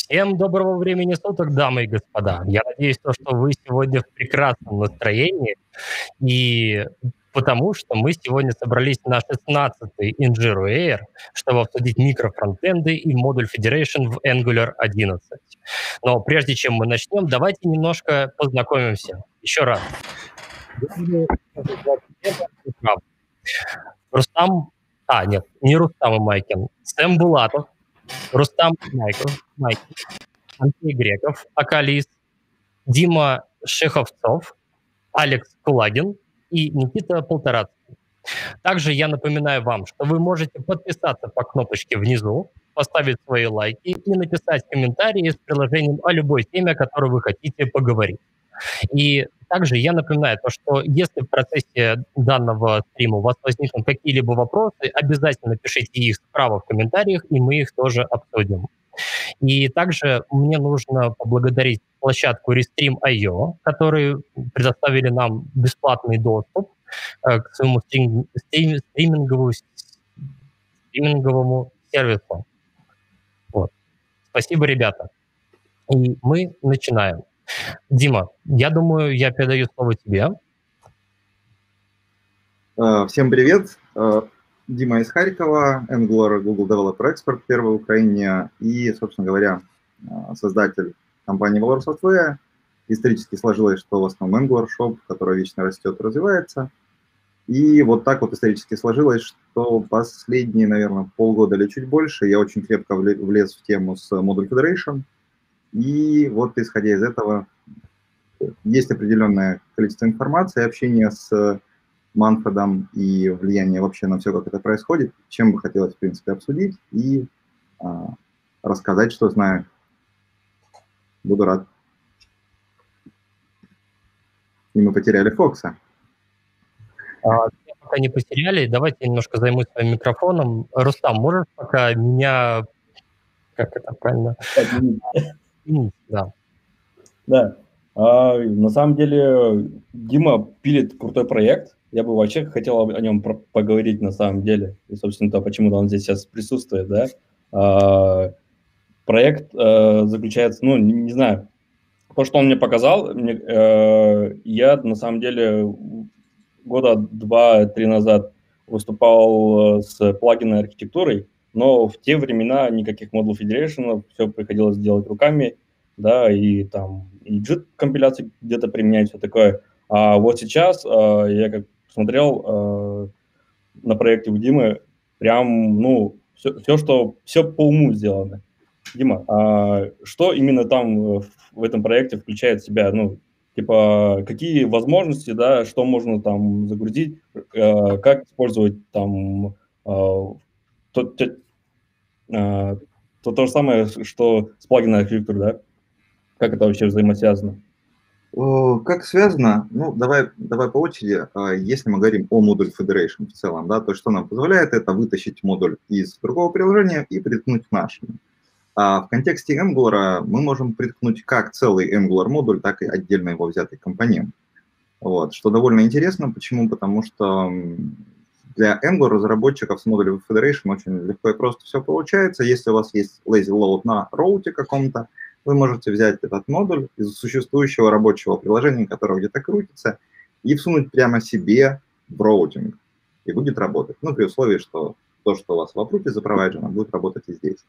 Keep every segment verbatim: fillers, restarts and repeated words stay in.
Всем доброго времени суток, дамы и господа. Я надеюсь, то, что вы сегодня в прекрасном настроении, и потому что мы сегодня собрались на шестнадцатый Injiro Air, чтобы обсудить микрофронтенды и модуль Federation в Angular одиннадцать. Но прежде чем мы начнем, давайте немножко познакомимся. Еще раз. Рустам, а, нет, не Рустам и Майкин, Сэм Булатов, Рустам Майков, Майкин, Андрей Греков, Акалис, Дима Шеховцов, Алекс Кулагин и Никита Полторацкий. Также я напоминаю вам, что вы можете подписаться по кнопочке внизу, поставить свои лайки и написать комментарии с приложением о любой теме, о которой вы хотите поговорить. И также я напоминаю то, что если в процессе данного стрима у вас возникнут какие-либо вопросы, обязательно пишите их справа в комментариях, и мы их тоже обсудим. И также мне нужно поблагодарить площадку Restream точка ай о, которые предоставили нам бесплатный доступ э, к своему стрим, стрим, стриминговому, стриминговому сервису. Вот. Спасибо, ребята. И мы начинаем. Дима, я думаю, я передаю слово тебе. Всем привет. Дима из Харькова, Angular Google Developer Expert первый в Украине и, собственно говоря, создатель компании Valor Software. Исторически сложилось, что в основном Angular Shop, который вечно растет и развивается. И вот так вот исторически сложилось, что последние, наверное, полгода или чуть больше я очень крепко влез в тему с Module Federation. И вот, исходя из этого, есть определенное количество информации, общения с Манфредом и влияние вообще на все, как это происходит, чем бы хотелось, в принципе, обсудить и а, рассказать, что знаю. Буду рад. И мы потеряли Фокса. А, пока не потеряли, давайте я немножко займусь своим микрофоном. Рустам, можешь пока меня... Как это правильно? Да. Да. А, на самом деле Дима пилит крутой проект. Я бы вообще хотел о нем поговорить на самом деле. И, собственно, то, почему он здесь сейчас присутствует, да. А, проект а, заключается, ну, не, не знаю, то, что он мне показал, мне, а, я на самом деле года два-три назад выступал с плагинной архитектурой, но в те времена никаких Module Federation, все приходилось делать руками, да, и там и джит-компиляции где-то применять, все такое. А вот сейчас а, я как смотрел а, на проекте у Димы, прям, ну, все, все, что, все по уму сделано. Дима, а что именно там в этом проекте включает в себя, ну, типа, какие возможности, да, что можно там загрузить, э, как использовать там э, то, то, э, то, то же самое, что с плагином архитектуры, да? Как это вообще взаимосвязано? Как связано? Ну, давай, давай по очереди. Если мы говорим о модуле Federation в целом, да, то что нам позволяет это вытащить модуль из другого приложения и приткнуть к нашему. А в контексте Angular мы можем приткнуть как целый Angular модуль, так и отдельно его взятый компонент. Вот, что довольно интересно. Почему? Потому что для Angular разработчиков с модулем Federation очень легко и просто все получается. Если у вас есть lazy load на роуте каком-то, вы можете взять этот модуль из существующего рабочего приложения, которое где-то крутится, и всунуть прямо себе в роутинг. И будет работать. Ну, при условии, что то, что у вас в апруте запровайджено, будет работать и здесь.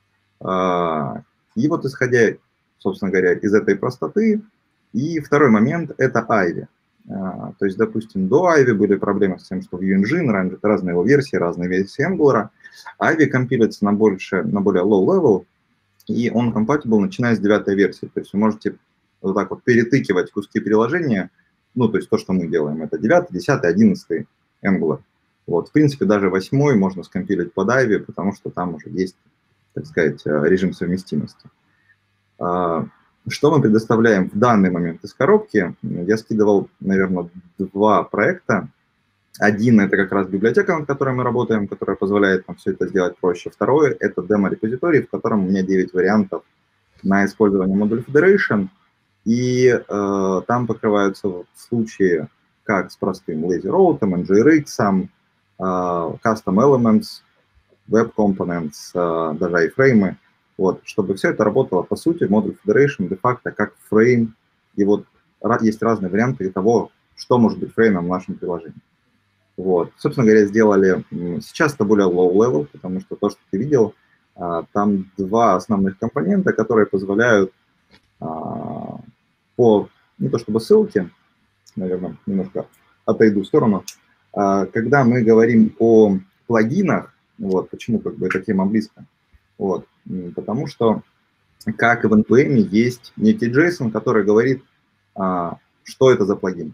И вот исходя, собственно говоря, из этой простоты, и второй момент – это Ivy. То есть, допустим, до Ivy были проблемы с тем, что Vue Engine, разные его версии, разные версии Angular. Ivy компилится на, больше, на более low level, и он compatible начиная с девятой версии. То есть вы можете вот так вот перетыкивать куски приложения, ну, то есть то, что мы делаем, это девятый, десятый, одиннадцатый Angular. Вот, в принципе, даже восьмой можно скомпилить под Ivy, потому что там уже есть, так сказать, режим совместимости. Что мы предоставляем в данный момент из коробки? Я скидывал, наверное, два проекта. Один – это как раз библиотека, над которой мы работаем, которая позволяет нам все это сделать проще. Второй – это демо-репозиторий, в котором у меня девять вариантов на использование модуля Federation. И э, там покрываются случаи как с простым Lazy Route, эн джи эр икс, э, Custom Elements, Web Components, э, даже iframe. Вот, чтобы все это работало, по сути, модуль Federation де-факто как фрейм, и вот есть разные варианты того, что может быть фреймом в нашем приложении. Вот. Собственно говоря, сделали, сейчас это более low-level, потому что то, что ты видел, там два основных компонента, которые позволяют по, не то чтобы ссылке, наверное, немножко отойду в сторону, когда мы говорим о плагинах, вот, почему как бы эта тема близко, вот, потому что как и в эн пи эм есть некий JSON, который говорит, что это за плагин,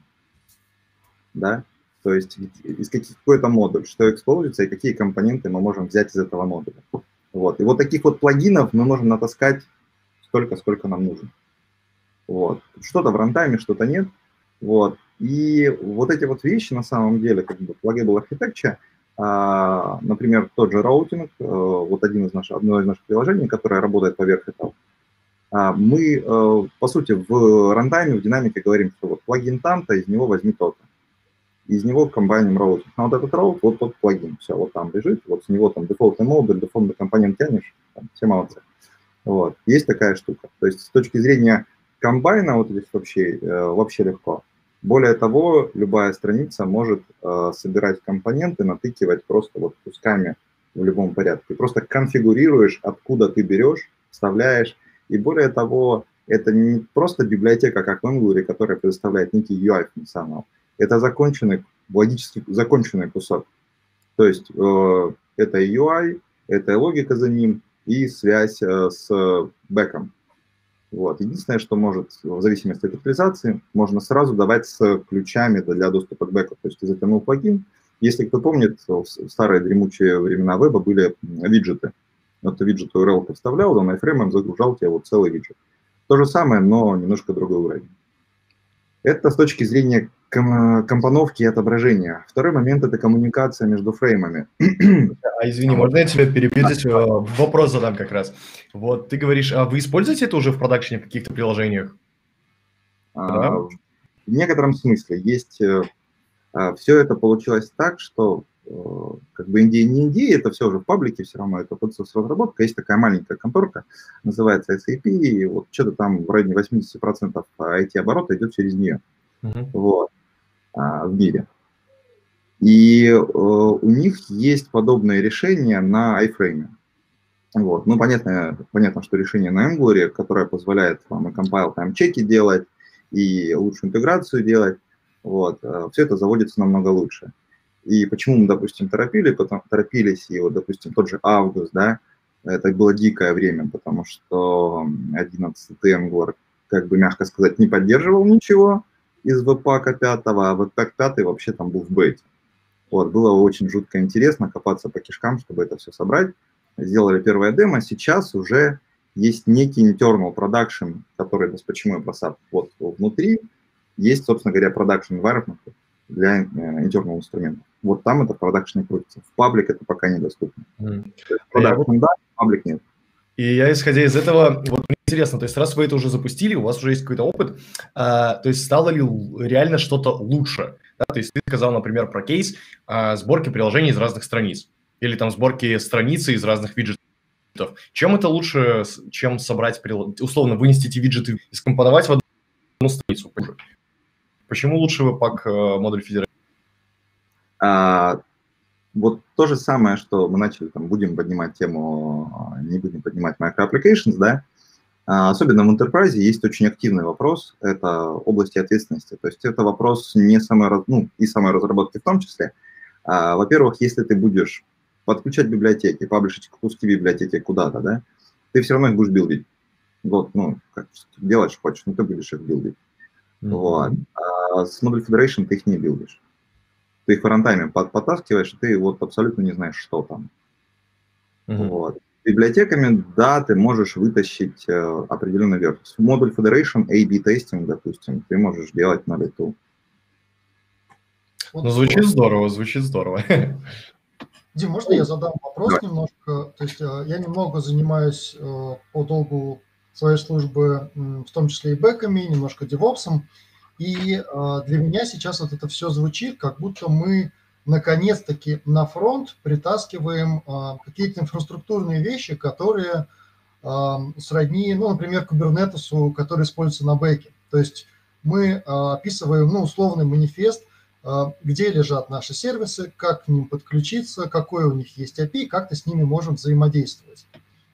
да, то есть из какой-то модуль, что эксплозится и какие компоненты мы можем взять из этого модуля. Вот. И вот таких вот плагинов мы можем натаскать столько, сколько нам нужно. Вот. Что-то в рантайме, что-то нет. Вот. И вот эти вот вещи на самом деле, как бы pluggable architecture, а, например, тот же роутинг, а, вот один из наших, одно из наших приложений, которое работает поверх этого, а, мы, а, по сути, в рантайме, в динамике говорим, что вот плагин там-то, из него возьми то-то. Из него комбайним роутинг. А вот этот роут, вот тот плагин, все, вот там лежит, вот с него там дефолтный модуль, дефолтный компонент тянешь, там, все молодцы. Вот. Есть такая штука. То есть с точки зрения комбайна вот здесь вообще, э, вообще легко. Более того, любая страница может э, собирать компоненты, натыкивать просто вот кусками в любом порядке. Ты просто конфигурируешь, откуда ты берешь, вставляешь. И более того, это не просто библиотека, как в Angular, которая предоставляет некий ю ай-функционал. Это законченный, логически законченный кусок. То есть э, это ю ай, это логика за ним и связь э, с бэком. Вот. Единственное, что может, в зависимости от утилизации, можно сразу давать с ключами для доступа к бэку. То есть ты затянул плагин. Если кто помнит, в старые дремучие времена веба были виджеты. Вот ты виджет ю ар эл ты вставлял, он айфреймом загружал тебе вот целый виджет. То же самое, но немножко другой уровень. Это с точки зрения компоновки и отображения. Второй момент – это коммуникация между фреймами. А извини, можно я тебя перебью? Здесь вопрос задам как раз. Вот ты говоришь, а вы используете это уже в продакшене в каких-то приложениях? А, да? В некотором смысле. Есть, а, все это получилось так, что как бы Индия не Индия, это все уже в паблике, все равно это процесс разработка. Есть такая маленькая конторка, называется эс эй пи, и вот что-то там в районе восемьдесят процентов ай ти-оборота идет через нее. Uh-huh. Вот. В мире. И э, у них есть подобные решения на iFrame. Вот. Ну, понятно, понятно, что решение на Angular, которое позволяет вам и compile тайм-чеки делать, и лучшую интеграцию делать, вот, э, все это заводится намного лучше. И почему мы, допустим, торопили, потом, торопились, и вот, допустим, тот же август, да, это было дикое время, потому что одиннадцатый Angular, как бы мягко сказать, не поддерживал ничего из веб-пака пятого, а веб-пак пятый вообще там был в бете. Вот, было очень жутко интересно копаться по кишкам, чтобы это все собрать. Сделали первое демо, сейчас уже есть некий internal production, который без почему и просад вот внутри. Есть, собственно говоря, production environment для internal инструментов. Вот там это в продакшене крутится. В паблик это пока недоступно. Mm. Продакшн да, в паблик нет. И я, исходя из этого, вот мне интересно, то есть раз вы это уже запустили, у вас уже есть какой-то опыт, а, то есть стало ли реально что-то лучше? Да? То есть ты сказал, например, про кейс а, сборки приложений из разных страниц, или там сборки страницы из разных виджетов. Чем это лучше, чем собрать, условно, вынести эти виджеты и скомпоновать в одну страницу? Почему лучше веб-пак модуль Federation? А, вот то же самое, что мы начали, там, будем поднимать тему, не будем поднимать microapplications, да, а, особенно в Enterprise есть очень активный вопрос, это области ответственности, то есть это вопрос не самой, ну, и самой разработки в том числе. А, во-первых, если ты будешь подключать библиотеки, паблишить куски библиотеки куда-то, да, ты все равно их будешь билдить. Вот, ну, как делаешь хочешь, но ты будешь их билдить. Mm-hmm. Вот. А с Module Federation ты их не билдишь. Ты их в рантайме подтаскиваешь, и ты вот абсолютно не знаешь, что там. Mm-hmm. Вот. Библиотеками, да, ты можешь вытащить э, определенную версию. С Module Federation эй би тестинг, допустим, ты можешь делать на лету. Ну, звучит здорово, звучит здорово. Дим, можно я задам вопрос Давай. немножко? То есть я немного занимаюсь по долгу своей службы, в том числе и бэками, немножко девопсом, и для меня сейчас вот это все звучит, как будто мы наконец-таки на фронт притаскиваем какие-то инфраструктурные вещи, которые сродни, ну, например, Kubernetes, который используется на бэке. То есть мы описываем, ну, условный манифест, где лежат наши сервисы, как к ним подключиться, какой у них есть эй пи ай, как-то с ними можем взаимодействовать.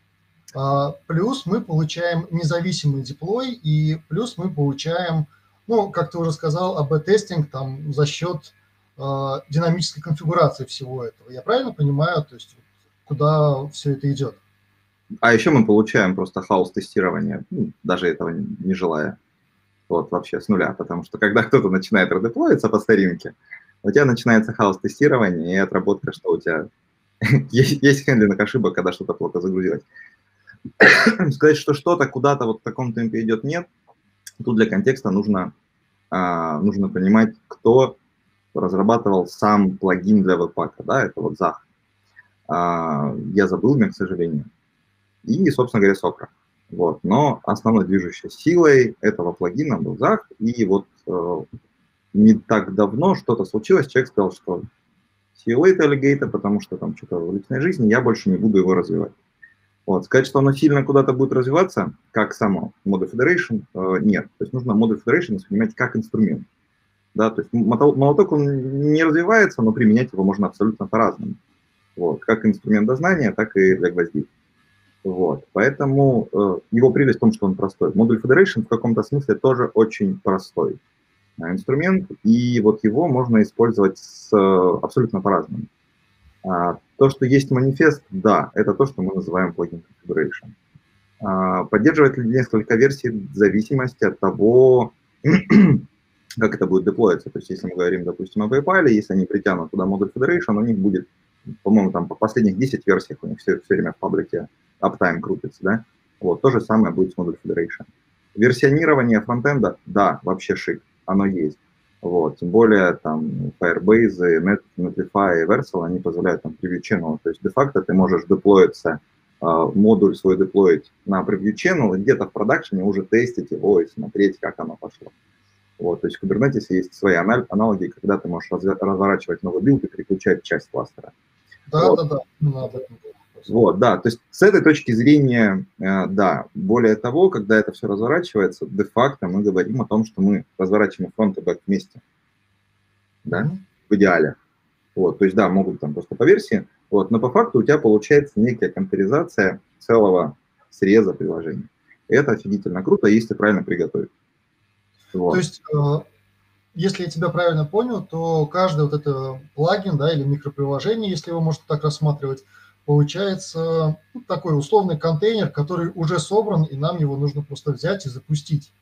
Плюс мы получаем независимый деплой, и плюс мы получаем, ну, как ты уже сказал, эй би-тестинг там за счет э, динамической конфигурации всего этого. Я правильно понимаю, то есть куда все это идет? А еще мы получаем просто хаос-тестирование, ну, даже этого не желая. Вот вообще с нуля, потому что когда кто-то начинает редеплоиться по старинке, у тебя начинается хаос-тестирование и отработка, что у тебя есть, есть хендлинг ошибок, когда что-то плохо загрузилось. Сказать, что что-то куда-то вот в таком темпе идет, нет. Тут для контекста нужно, а, нужно понимать, кто разрабатывал сам плагин для веб-пака, да, это вот Zach. А, я забыл меня, к сожалению. И, собственно говоря, Socra. Вот. Но основной движущей силой этого плагина был Zach, и вот э, не так давно что-то случилось, человек сказал, что see you later, alligator, потому что там что-то в личной жизни, я больше не буду его развивать. Вот. Сказать, что оно сильно куда-то будет развиваться, как само Model Federation, э, нет. То есть нужно Model Federation воспринимать как инструмент. Да? То есть молоток он не развивается, но применять его можно абсолютно по-разному. Вот. Как инструмент дознания, так и для гвоздей. Вот. Поэтому э, его прелесть в том, что он простой. Model Federation в каком-то смысле тоже очень простой э, инструмент, и вот его можно использовать с, э, абсолютно по-разному. А, то, что есть манифест, да, это то, что мы называем плагин configuration. А, поддерживает ли несколько версий в зависимости от того, как это будет деплоиться. То есть, если мы говорим, допустим, о PayPal, если они притянут туда Model Federation, у них будет, по-моему, там по последних десять версиях у них все, все время в паблике uptime крутится, да? Вот, то же самое будет с Model Federation. Версионирование фронтенда, да, вообще шик, оно есть. Вот, тем более там Firebase, Net, Netlify и Vercel, они позволяют там preview channel, то есть де-факто ты можешь деплоиться, э, модуль свой деплоить на preview channel, и где-то в продакшене уже тестить его и смотреть, как оно пошло. Вот, то есть в Kubernetes есть свои аналоги, когда ты можешь разворачивать новый билд и переключать часть кластера. Да, вот. да, да, именно об этом. Вот, да, то есть с этой точки зрения, э, да, более того, когда это все разворачивается, де-факто мы говорим о том, что мы разворачиваем фронт и бэк вместе, да, mm-hmm. в идеале. Вот, то есть, да, могут там просто по версии, вот, но по факту у тебя получается некая контейнеризация целого среза приложения. И это офигительно круто, если правильно приготовить. Вот. То есть, э, если я тебя правильно понял, то каждый вот это плагин, да, или микроприложение, если его можно так рассматривать, получается ну, такой условный контейнер, который уже собран, и нам его нужно просто взять и запустить.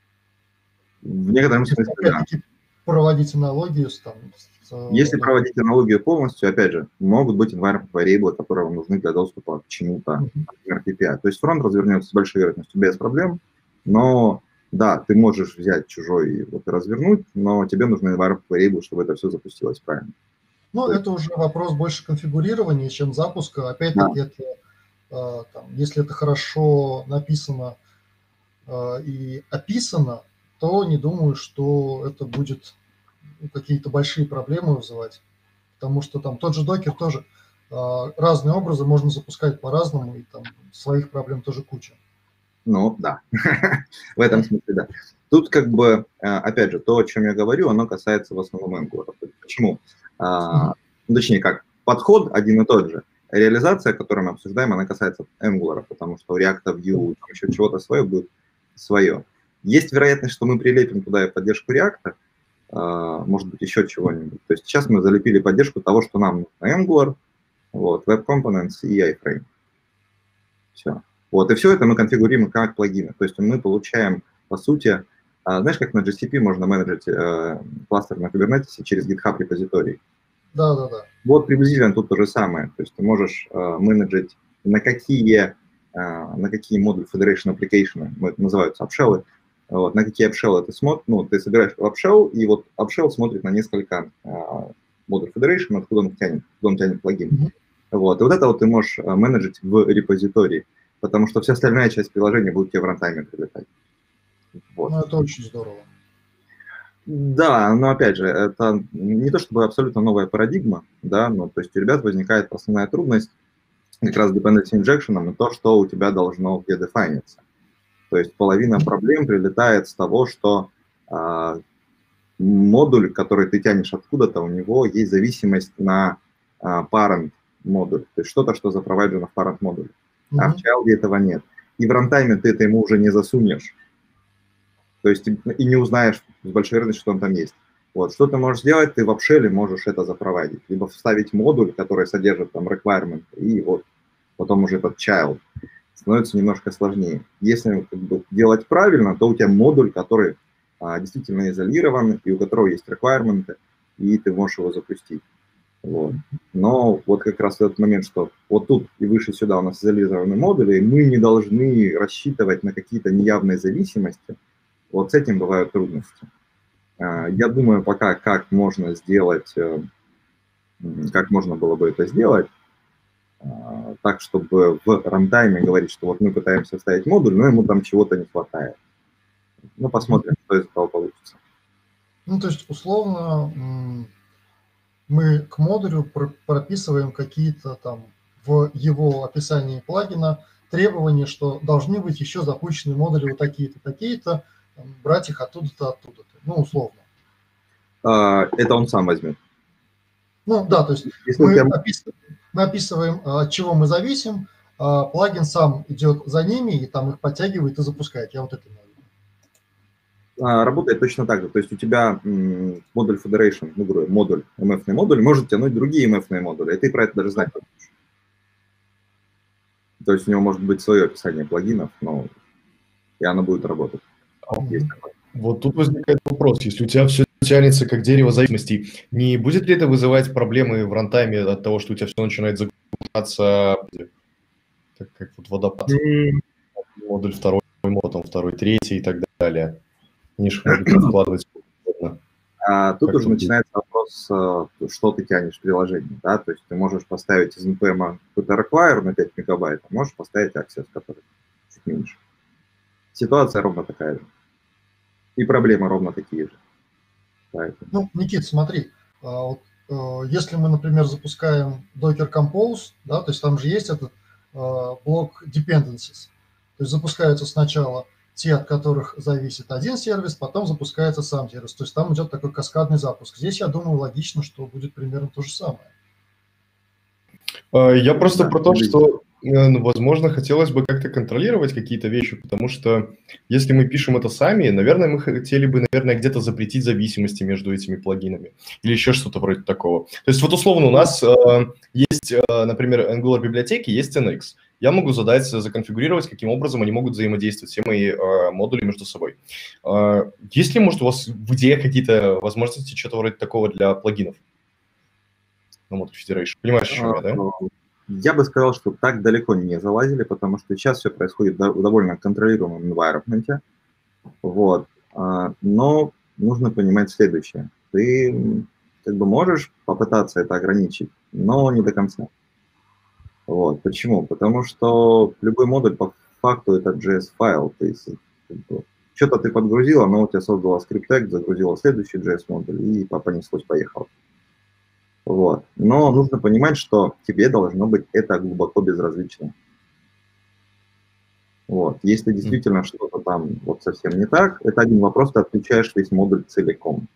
В некотором смысле, да. Проводить аналогию с, там, с... Если проводить аналогию полностью, опять же, могут быть environment variables, которые вам нужны для доступа к чему-то, например, кей пи ай. То есть фронт развернется с большой вероятностью без проблем, но да, ты можешь взять чужой вот, и развернуть, но тебе нужны environment variables, чтобы это все запустилось правильно. Ну, это уже вопрос больше конфигурирования, чем запуска. Опять-таки, да. это, там, если это хорошо написано и описано, то не думаю, что это будет какие-то большие проблемы вызывать. Потому что там тот же докер тоже разные образы можно запускать по-разному, и там своих проблем тоже куча. Ну, да, в этом смысле, да. Тут как бы, опять же, то, о чем я говорю, оно касается в основном Angular. Почему? А, ну, точнее, как, подход один и тот же. Реализация, которую мы обсуждаем, она касается Angular, потому что у React, Vue, там еще чего-то свое будет свое. Есть вероятность, что мы прилепим туда и поддержку React, а, может быть, еще чего-нибудь. То есть сейчас мы залепили поддержку того, что нам нужно Angular, вот, Web Components и iFrame. Все. Вот, и все это мы конфигурируем как плагины. То есть мы получаем, по сути, а, знаешь, как на джи си пи можно менеджить э, кластер на Kubernetes через GitHub репозиторий. Да, да, да. Вот приблизительно тут то же самое. То есть ты можешь э, менеджить на какие, э, на какие модуль Federation Application, называются AppShell, вот, на какие AppShell ты смотришь, ну, ты собираешь AppShell, и вот AppShell смотрит на несколько э, модуль Federation, откуда он тянет, откуда он тянет плагин. Mm-hmm. Вот, и вот это вот ты можешь э, менеджить в репозитории, потому что вся остальная часть приложения будет тебе в рантайме прилетать. Вот. Ну, это очень здорово. Да, но опять же, это не то чтобы абсолютно новая парадигма, да, но то есть у ребят возникает основная трудность как раз dependency injection и то, что у тебя должно где дефайниться. То есть половина проблем прилетает с того, что а, модуль, который ты тянешь откуда-то, у него есть зависимость на а, parent модуль, то есть что-то, что запровайджено в parent модуле. Mm-hmm. А в child этого нет. И в рантайме ты это ему уже не засунешь. То есть и не узнаешь с большой вероятностью, что он там есть. Вот. Что ты можешь сделать? Ты в апшеле можешь это запроводить. Либо вставить модуль, который содержит там requirement, и вот потом уже этот child. Становится немножко сложнее. Если как бы, делать правильно, то у тебя модуль, который а, действительно изолирован, и у которого есть requirement, и ты можешь его запустить. Вот. Но вот как раз этот момент, что вот тут и выше сюда у нас изолированы модули, и мы не должны рассчитывать на какие-то неявные зависимости. Вот с этим бывают трудности. Я думаю, пока как можно сделать, как можно было бы это сделать, так, чтобы в рантайме говорить, что вот мы пытаемся вставить модуль, но ему там чего-то не хватает. Ну, посмотрим, что из этого получится. Ну, то есть, условно, мы к модулю прописываем какие-то там в его описании плагина требования, что должны быть еще запущены модули вот такие-то, такие-то, брать их оттуда-то, оттуда-то. Ну, условно. Это он сам возьмет. Ну, да, то есть мы, тебя... описываем, мы описываем, от чего мы зависим, а плагин сам идет за ними и там их подтягивает и запускает. Я вот это имею в виду. Работает точно так же. То есть у тебя модуль Federation, ну, говорю, модуль, эм эф-ный модуль, может тянуть другие эм эф-ные модули, и ты про это даже знать не будешь. То есть у него может быть свое описание плагинов, но и оно будет работать. Есть такое. Вот тут возникает вопрос, если у тебя все тянется как дерево зависимостей, не будет ли это вызывать проблемы в рантайме от того, что у тебя все начинает загружаться, как, как вот водопад, mm. модуль второй, модуль второй, третий и так далее? Они же могут вкладывать. А тут уже начинается вопрос, что ты тянешь в приложении, да, то есть ты можешь поставить из эн пи эм какой-то require на пять мегабайт, а можешь поставить access, который чуть меньше. Ситуация ровно такая же. И проблемы ровно такие же. Поэтому. Ну, Никит, смотри, вот, если мы, например, запускаем Docker Compose, да, то есть там же есть этот блок dependencies, то есть запускаются сначала те, от которых зависит один сервис, потом запускается сам сервис, то есть там идет такой каскадный запуск. Здесь, я думаю, логично, что будет примерно то же самое. Я просто да, про то, что, возможно, хотелось бы как-то контролировать какие-то вещи, потому что если мы пишем это сами, наверное, мы хотели бы, наверное, где-то запретить зависимости между этими плагинами или еще что-то вроде такого. То есть вот условно у нас э, есть, э, например, Angular библиотеки, есть эн икс. Я могу задать, законфигурировать, каким образом они могут взаимодействовать, все мои э, модули между собой. Э, есть ли, может, у вас в идее какие-то возможности, что-то вроде такого для плагинов? На Model Federation. Понимаешь, о чем я, да? Я бы сказал, что так далеко не залазили, потому что сейчас все происходит в довольно контролируемом environment. Вот. Но нужно понимать следующее. Ты как бы можешь попытаться это ограничить, но не до конца. Вот. Почему? Потому что любой модуль по факту это джей эс-файл. То есть что-то ты подгрузил, оно у тебя создало скрипт-тег, загрузило следующий джей эс-модуль и понеслось, поехало. Вот. Но нужно понимать, что тебе должно быть это глубоко безразлично. Вот. Если действительно что-то там вот совсем не так, это один вопрос, ты отключаешь весь модуль целиком.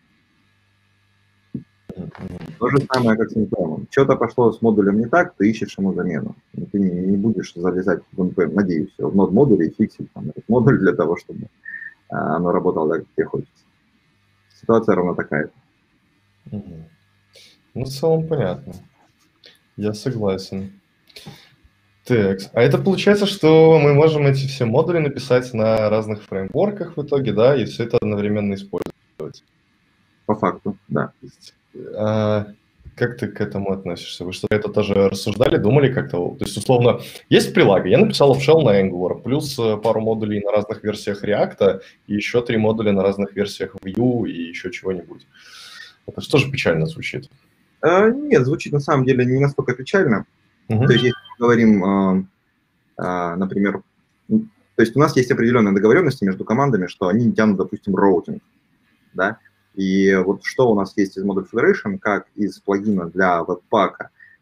То же самое, как с эн пи эм. Что-то пошло с модулем не так, ты ищешь ему замену. Ты не, не будешь залезать в эн пи эм, надеюсь, в нод модуле и фиксить там, этот модуль для того, чтобы а, оно работало так, как тебе хочется. Ситуация ровно такая. Ну, в целом понятно. Я согласен. Так, а это получается, что мы можем эти все модули написать на разных фреймворках в итоге, да, и все это одновременно использовать? По факту, да. А, как ты к этому относишься? Вы что-то это тоже рассуждали, думали как-то? То есть, условно, есть прилага, я написал shell на Angular, плюс пару модулей на разных версиях React, и еще три модуля на разных версиях Vue и еще чего-нибудь. Это что же печально звучит? Нет, звучит на самом деле не настолько печально. Uh-huh. То есть, если мы говорим, например, то есть у нас есть определенные договоренности между командами, что они не тянут, допустим, роутинг, да, и вот что у нас есть из Model Federation, как из плагина для веб-пака,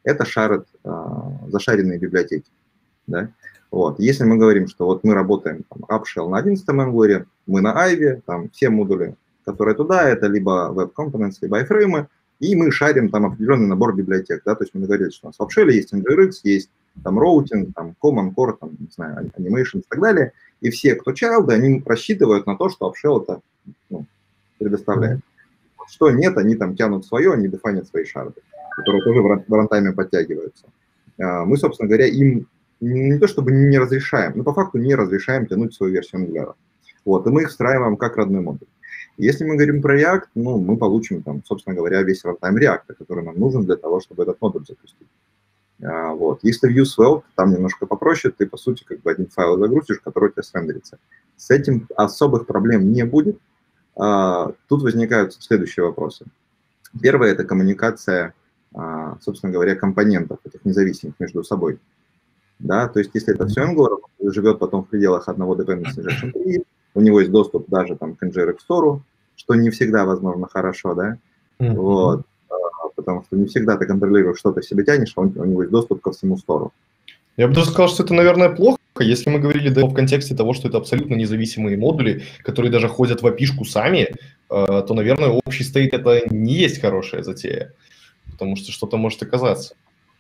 это shared, зашаренные библиотеки. Да? Вот. Если мы говорим, что вот мы работаем там, AppShell на одиннадцатом Angular, мы на Ivy, там все модули, которые туда, это либо Web Components, либо iframe, и мы шарим там определенный набор библиотек. Да? То есть мы договорились, что у нас в AppShell есть эн джи эр икс, есть там роутинг, там Common Core, там, не знаю, Animation и так далее. И все, кто child, они рассчитывают на то, что AppShell это ну, предоставляет. Mm-hmm. Что нет, они там тянут свое, они дефайнят свои шарды, которые тоже в рантайме подтягиваются. Мы, собственно говоря, им не то чтобы не разрешаем, но по факту не разрешаем тянуть свою версию Angular. Вот, и мы их встраиваем как родной модуль. Если мы говорим про React, ну, мы получим, там, собственно говоря, весь runtime React, который нам нужен для того, чтобы этот модуль запустить. А, вот. Если в UseWell, там немножко попроще, ты, по сути, как бы один файл загрузишь, который у тебя срендерится. С этим особых проблем не будет. А, тут возникают следующие вопросы. Первое – это коммуникация, а, собственно говоря, компонентов, этих независимых между собой. Да, то есть если это все Angular, живет потом в пределах одного dependency injection tree, у него есть доступ даже там, к эн джи эр икс Store, что не всегда, возможно, хорошо, да, mm-hmm. вот, потому что не всегда ты контролируешь, что ты себе тянешь, а у него есть доступ ко всему Store. Я бы даже сказал, что это, наверное, плохо, если мы говорили да, в контексте того, что это абсолютно независимые модули, которые даже ходят в эй пи ай-шку сами, то, наверное, общий стейт это не есть хорошая затея, потому что что-то может оказаться.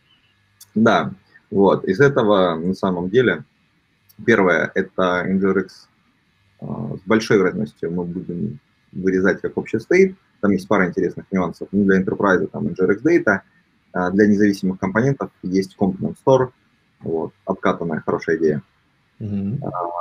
Да. Вот, из этого, на самом деле, первое, это эн джи эр икс с большой вероятностью мы будем вырезать как общий стейт. Там есть пара интересных нюансов. Ну, для Enterprise там эн джи эр икс Data, для независимых компонентов есть Component Store, вот, откатанная хорошая идея. Mm-hmm.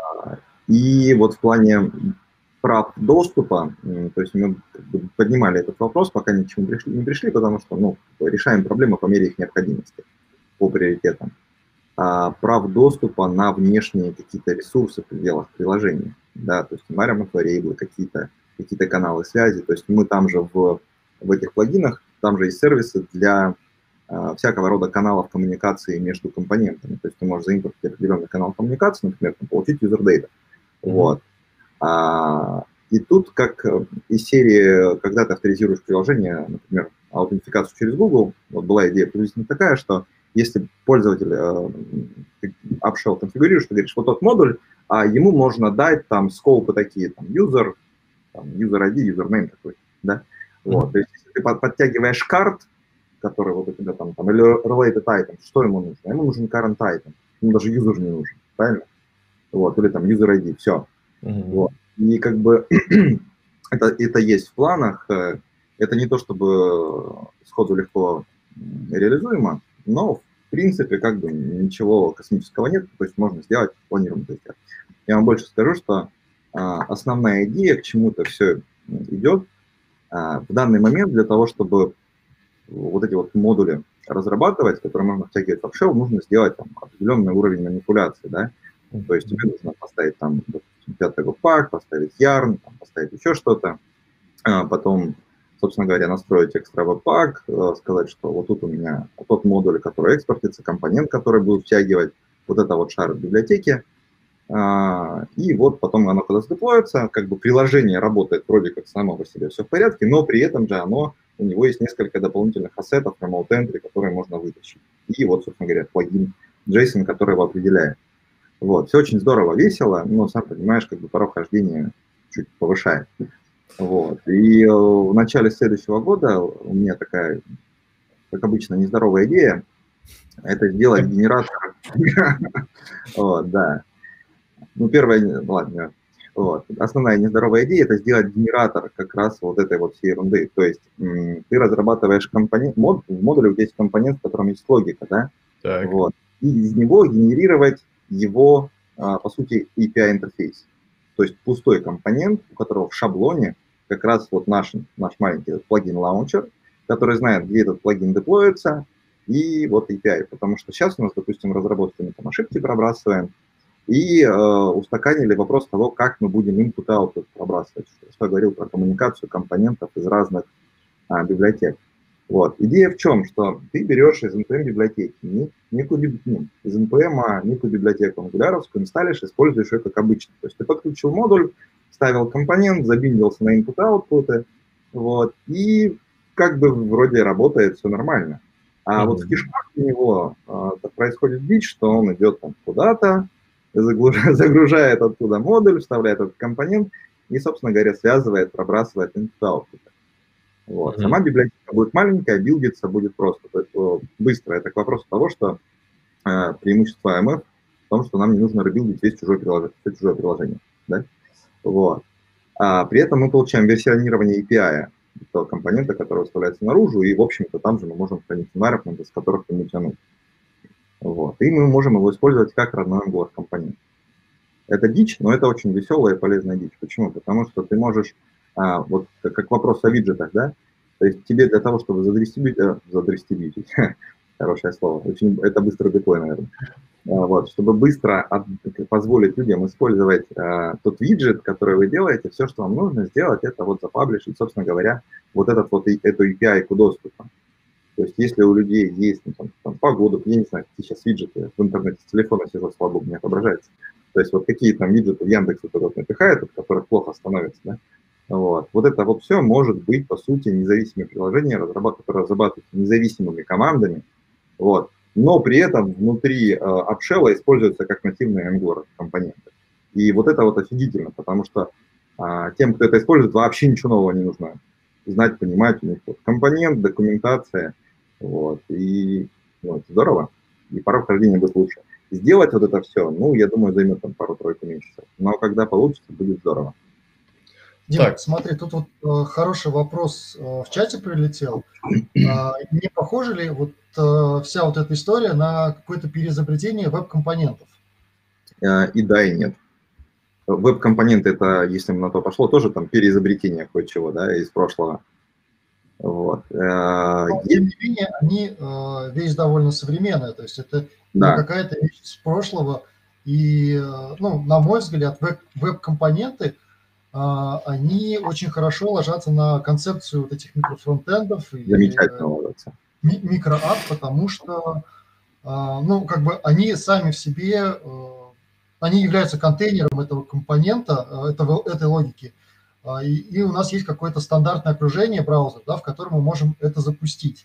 И вот в плане прав доступа, то есть мы поднимали этот вопрос, пока ни к чему пришли, не пришли, потому что ну, решаем проблемы по мере их необходимости. По приоритетам, а, прав доступа на внешние какие-то ресурсы в пределах приложения, да, то есть environment variable, какие-то какие-то каналы связи, то есть мы там же в, в этих плагинах, там же есть сервисы для а, всякого рода каналов коммуникации между компонентами, то есть ты можешь заимпортить определенный канал коммуникации, например, там, получить user data, mm-hmm. вот, а, и тут как из серии, когда ты авторизируешь приложение, например, аутентификацию через Google, вот была идея приблизительно такая, что если пользователь э, AppShell конфигурируешь, ты говоришь, вот тот модуль, а ему можно дать там скопы такие, там, user, там, user ай ди, username такой, да, mm-hmm. вот, то есть если ты под, подтягиваешь карт, который вот у тебя там, там, или related item, что ему нужно? Ему нужен current item, ему даже user не нужен, правильно? Вот, или там user ай ди, все. Mm-hmm. Вот. И как бы это, это есть в планах, это не то чтобы сходу легко реализуемо, но, в принципе, как бы ничего космического нет, то есть можно сделать планированный тест. Я вам больше скажу, что а, основная идея, к чему-то все идет, а, в данный момент для того, чтобы вот эти вот модули разрабатывать, которые можно втягивать в AppShell, нужно сделать там, определенный уровень манипуляции, да, то есть тебе нужно поставить там, допустим, пятый веб-пак, поставить Yarn, там, поставить еще что-то, а потом собственно говоря, настроить экстра веб-пак, сказать, что вот тут у меня тот модуль, который экспортится, компонент, который будет втягивать, вот это вот шар библиотеки, и вот потом оно когда сдеплоится, как бы приложение работает вроде как само по себе, все в порядке, но при этом же оно, у него есть несколько дополнительных ассетов, remote entry, которые можно вытащить. И вот, собственно говоря, плагин JSON, который его определяет. Вот, все очень здорово, весело, но, сам понимаешь, как бы порог хождения чуть повышает. Вот. И в начале следующего года у меня такая, как обычно, нездоровая идея, это сделать генератор. Вот, да. Ну, первая, ладно, вот. Основная нездоровая идея – это сделать генератор как раз вот этой вот всей ерунды. То есть ты разрабатываешь компонент, мод, в модуле у тебя есть компонент, в котором есть логика, да? Так. Вот. И из него генерировать его, по сути, эй пи ай-интерфейс. То есть пустой компонент, у которого в шаблоне как раз вот наш, наш маленький плагин-лаунчер, который знает, где этот плагин деплоится, и вот эй пи ай. Потому что сейчас у нас, допустим, разработки мы там ошибки пробрасываем, и э, устаканили вопрос того, как мы будем input-output пробрасывать. Что я говорил про коммуникацию компонентов из разных а, библиотек. Вот. Идея в чем? Что ты берешь из эн пи эм-библиотеки, не, некую, ну, из эн пи эм некую библиотеку ангуляровскую, инсталлишь, используешь ее как обычно. То есть ты подключил модуль, ставил компонент, забиндился на input-output, вот, и как бы вроде работает все нормально. А mm-hmm. вот в кишках у него а, происходит бич, что он идет там куда-то, загружает оттуда модуль, вставляет этот компонент и, собственно говоря, связывает, пробрасывает input. Вот. Mm-hmm. Сама библиотека будет маленькая, билдиться будет просто, то есть, быстро. Это к вопросу того, что э, преимущество эй эм эф в том, что нам не нужно ребилдить весь чужое приложение. Все чужое приложение да? Вот. А при этом мы получаем версионирование эй пи ай этого компонента, который выставляется наружу, и, в общем-то, там же мы можем хранить environment, из которых ему тянуть. Вот. И мы можем его использовать как родной Angular компонент. Это дичь, но это очень веселая и полезная дичь. Почему? Потому что ты можешь, а, вот как, как вопрос о виджетах, да, то есть тебе для того, чтобы задрестибьютить, задрестибьютить, хорошее слово, очень, это быстрый деплой, наверное, а, вот, чтобы быстро от, позволить людям использовать а, тот виджет, который вы делаете, все, что вам нужно сделать, это вот запаблишить, собственно говоря, вот этот вот, эту эй пи ай-ку доступа. То есть если у людей есть ну, там, там, погода, я не знаю, какие сейчас виджеты в интернете, с телефона сижу, слава богу, не отображается. То есть вот какие там виджеты в Яндексе туда напихают, от которых плохо становится, да? Вот. Вот это вот все может быть, по сути, независимые приложения, которые разрабатываются независимыми командами, вот. Но при этом внутри э, AppShell используются как нативные Angular компоненты. И вот это вот офигительно, потому что э, тем, кто это использует, вообще ничего нового не нужно знать, понимать. У них вот компонент, документация, вот. И вот, здорово. И порог хождения будет лучше. Сделать вот это все, ну, я думаю, займет там пару-тройку месяцев. Но когда получится, будет здорово. Дима, так. Смотри, тут вот э, хороший вопрос э, в чате прилетел. Э, не похожа ли вот э, вся вот эта история на какое-то переизобретение веб-компонентов? Э, и да, и нет. Веб-компоненты, это, если на то пошло, тоже там переизобретение кое-чего, да, из прошлого. Вот. Э, Но, тем не менее, они э, вещь довольно современная, то есть это да. не какая-то вещь из прошлого. И, э, ну, на мой взгляд, веб- веб-компоненты они очень хорошо ложатся на концепцию вот этих микрофронтендов и ми- микроап, потому что, ну, как бы они сами в себе, они являются контейнером этого компонента, этого, этой логики, и, и у нас есть какое-то стандартное окружение браузера, да, в котором мы можем это запустить.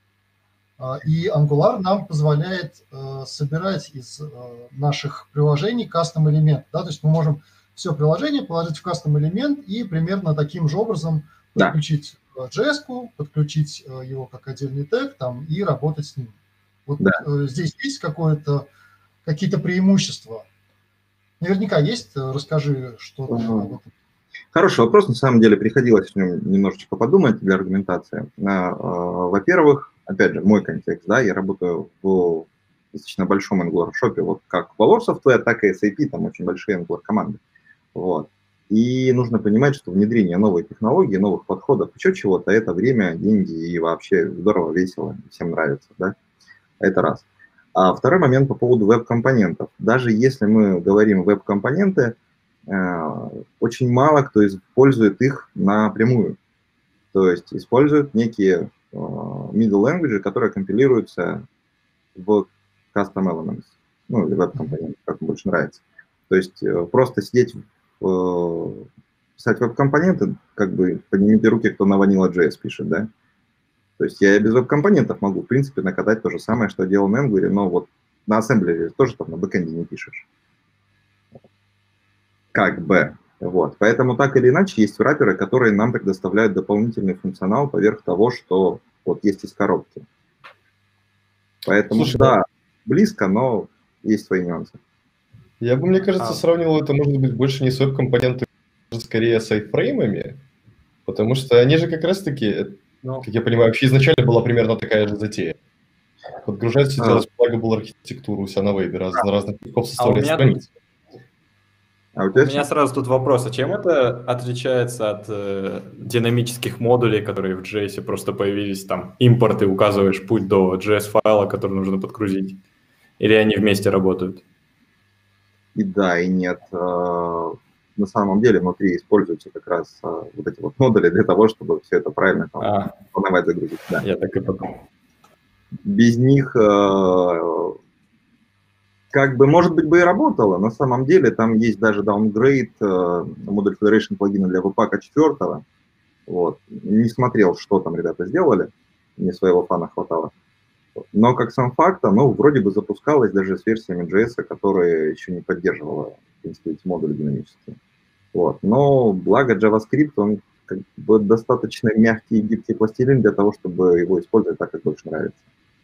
И Angular нам позволяет собирать из наших приложений кастом-элемент, да, то есть мы можем все приложение положить в кастом-элемент и примерно таким же образом да. подключить джей эс-ку, подключить его как отдельный тег там, и работать с ним. Вот да. здесь есть какое-то, какие-то преимущества? Наверняка есть. Расскажи что-то об этом. Хороший вопрос. На самом деле приходилось в нем немножечко подумать для аргументации. Во-первых, опять же, мой контекст. Да, я работаю в достаточно большом Angular-шопе, вот как Valor Software, так и эс эй пи, там очень большие Angular-команды. Вот. И нужно понимать, что внедрение новой технологии, новых подходов, еще чего-то, это время, деньги и вообще здорово, весело, всем нравится, да? Это раз. А второй момент по поводу веб-компонентов. Даже если мы говорим веб-компоненты, э, очень мало кто использует их напрямую. То есть используют некие э, middle language, которые компилируются в custom elements, ну или веб-компоненты, как им больше нравится. То есть э, просто сидеть писать веб-компоненты, как бы поднимите руки, кто на Vanilla.js пишет, да? То есть я без веб-компонентов могу, в принципе, накатать то же самое, что делал на Angular, но вот на ассемблере тоже там на бэкэнде не пишешь. Как бы. Вот. Поэтому так или иначе есть врапперы, которые нам предоставляют дополнительный функционал поверх того, что вот есть из коробки. Поэтому, Слушай, да, близко, но есть свои нюансы. Я бы, мне кажется, а. сравнивал это, может быть, больше не с веб-компонентами, а скорее с айфреймами, потому что они же как раз-таки, ну, как я понимаю, вообще изначально была примерно такая же затея. Подгружать все, а. делать pluggable архитектуру у себя на вебе, раз, на разных языков составлять а страницы. А у, у меня сразу тут вопрос, а чем это отличается от э, динамических модулей, которые в джей эс просто появились, там, импорт, и указываешь путь до джей эс-файла, который нужно подгрузить? Или они вместе работают? И да, и нет. На самом деле внутри используются как раз вот эти вот модули для того, чтобы все это правильно там, а, плановать, загрузить. Да. Я так и подумал. Без них как бы, может быть, бы и работало. На самом деле там есть даже downgrade модуль Federation плагина для веб-пака четвертого. Вот. Не смотрел, что там ребята сделали. Мне своего фана хватало. Но как сам факт, оно вроде бы запускалось даже с версиями джей эс, которая еще не поддерживала, в принципе, эти модули динамические. Вот. Но благо JavaScript, он как бы достаточно мягкий и гибкий пластилин для того, чтобы его использовать так, как больше нравится.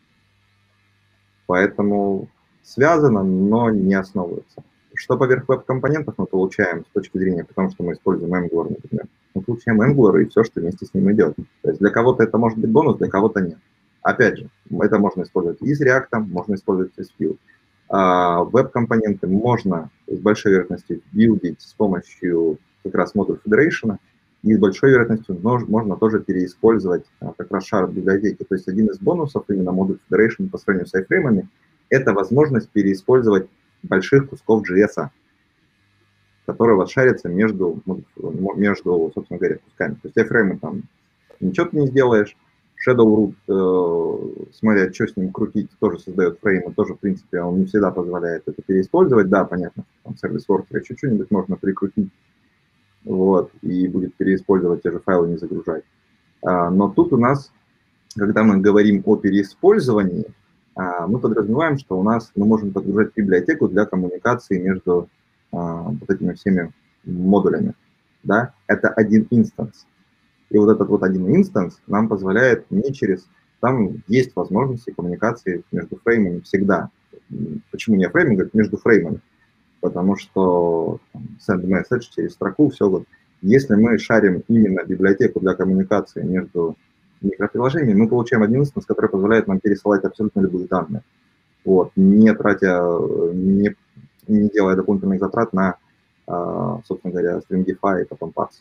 Поэтому связано, но не основывается. Что поверх веб-компонентов мы получаем с точки зрения, потому что мы используем Angular, например. Мы получаем Angular и все, что вместе с ним идет. То есть для кого-то это может быть бонус, для кого-то нет. Опять же, это можно использовать и с React, можно использовать и с Vue. А веб-компоненты можно с большой вероятностью билдить с помощью как раз модуль Federation, и с большой вероятностью можно тоже переиспользовать как раз шар библиотеки. То есть один из бонусов именно модуль Federation по сравнению с iframe — это возможность переиспользовать больших кусков джей эс, которые вот шарятся между, между, собственно говоря, кусками. То есть iframe там ничего ты не сделаешь, Shadow Root, э, смотря, что с ним крутить, тоже создает фреймы, тоже, в принципе, он не всегда позволяет это переиспользовать. Да, понятно, там сервис воркер еще что-нибудь можно прикрутить, вот, и будет переиспользовать те же файлы, не загружать. А, но тут у нас, когда мы говорим о переиспользовании, а, мы подразумеваем, что у нас мы можем подгружать библиотеку для коммуникации между а, вот этими всеми модулями. Да? Это один инстанс. И вот этот вот один инстанс нам позволяет не через... Там есть возможности коммуникации между фреймами всегда. Почему не фрейминг, говорит, между фреймами? Потому что там, send message через строку, все вот. Если мы шарим именно библиотеку для коммуникации между микроприложениями, мы получаем один инстанс, который позволяет нам пересылать абсолютно любые данные. Вот, не тратя, не, не делая дополнительных затрат на, собственно говоря, stringify и потом парс.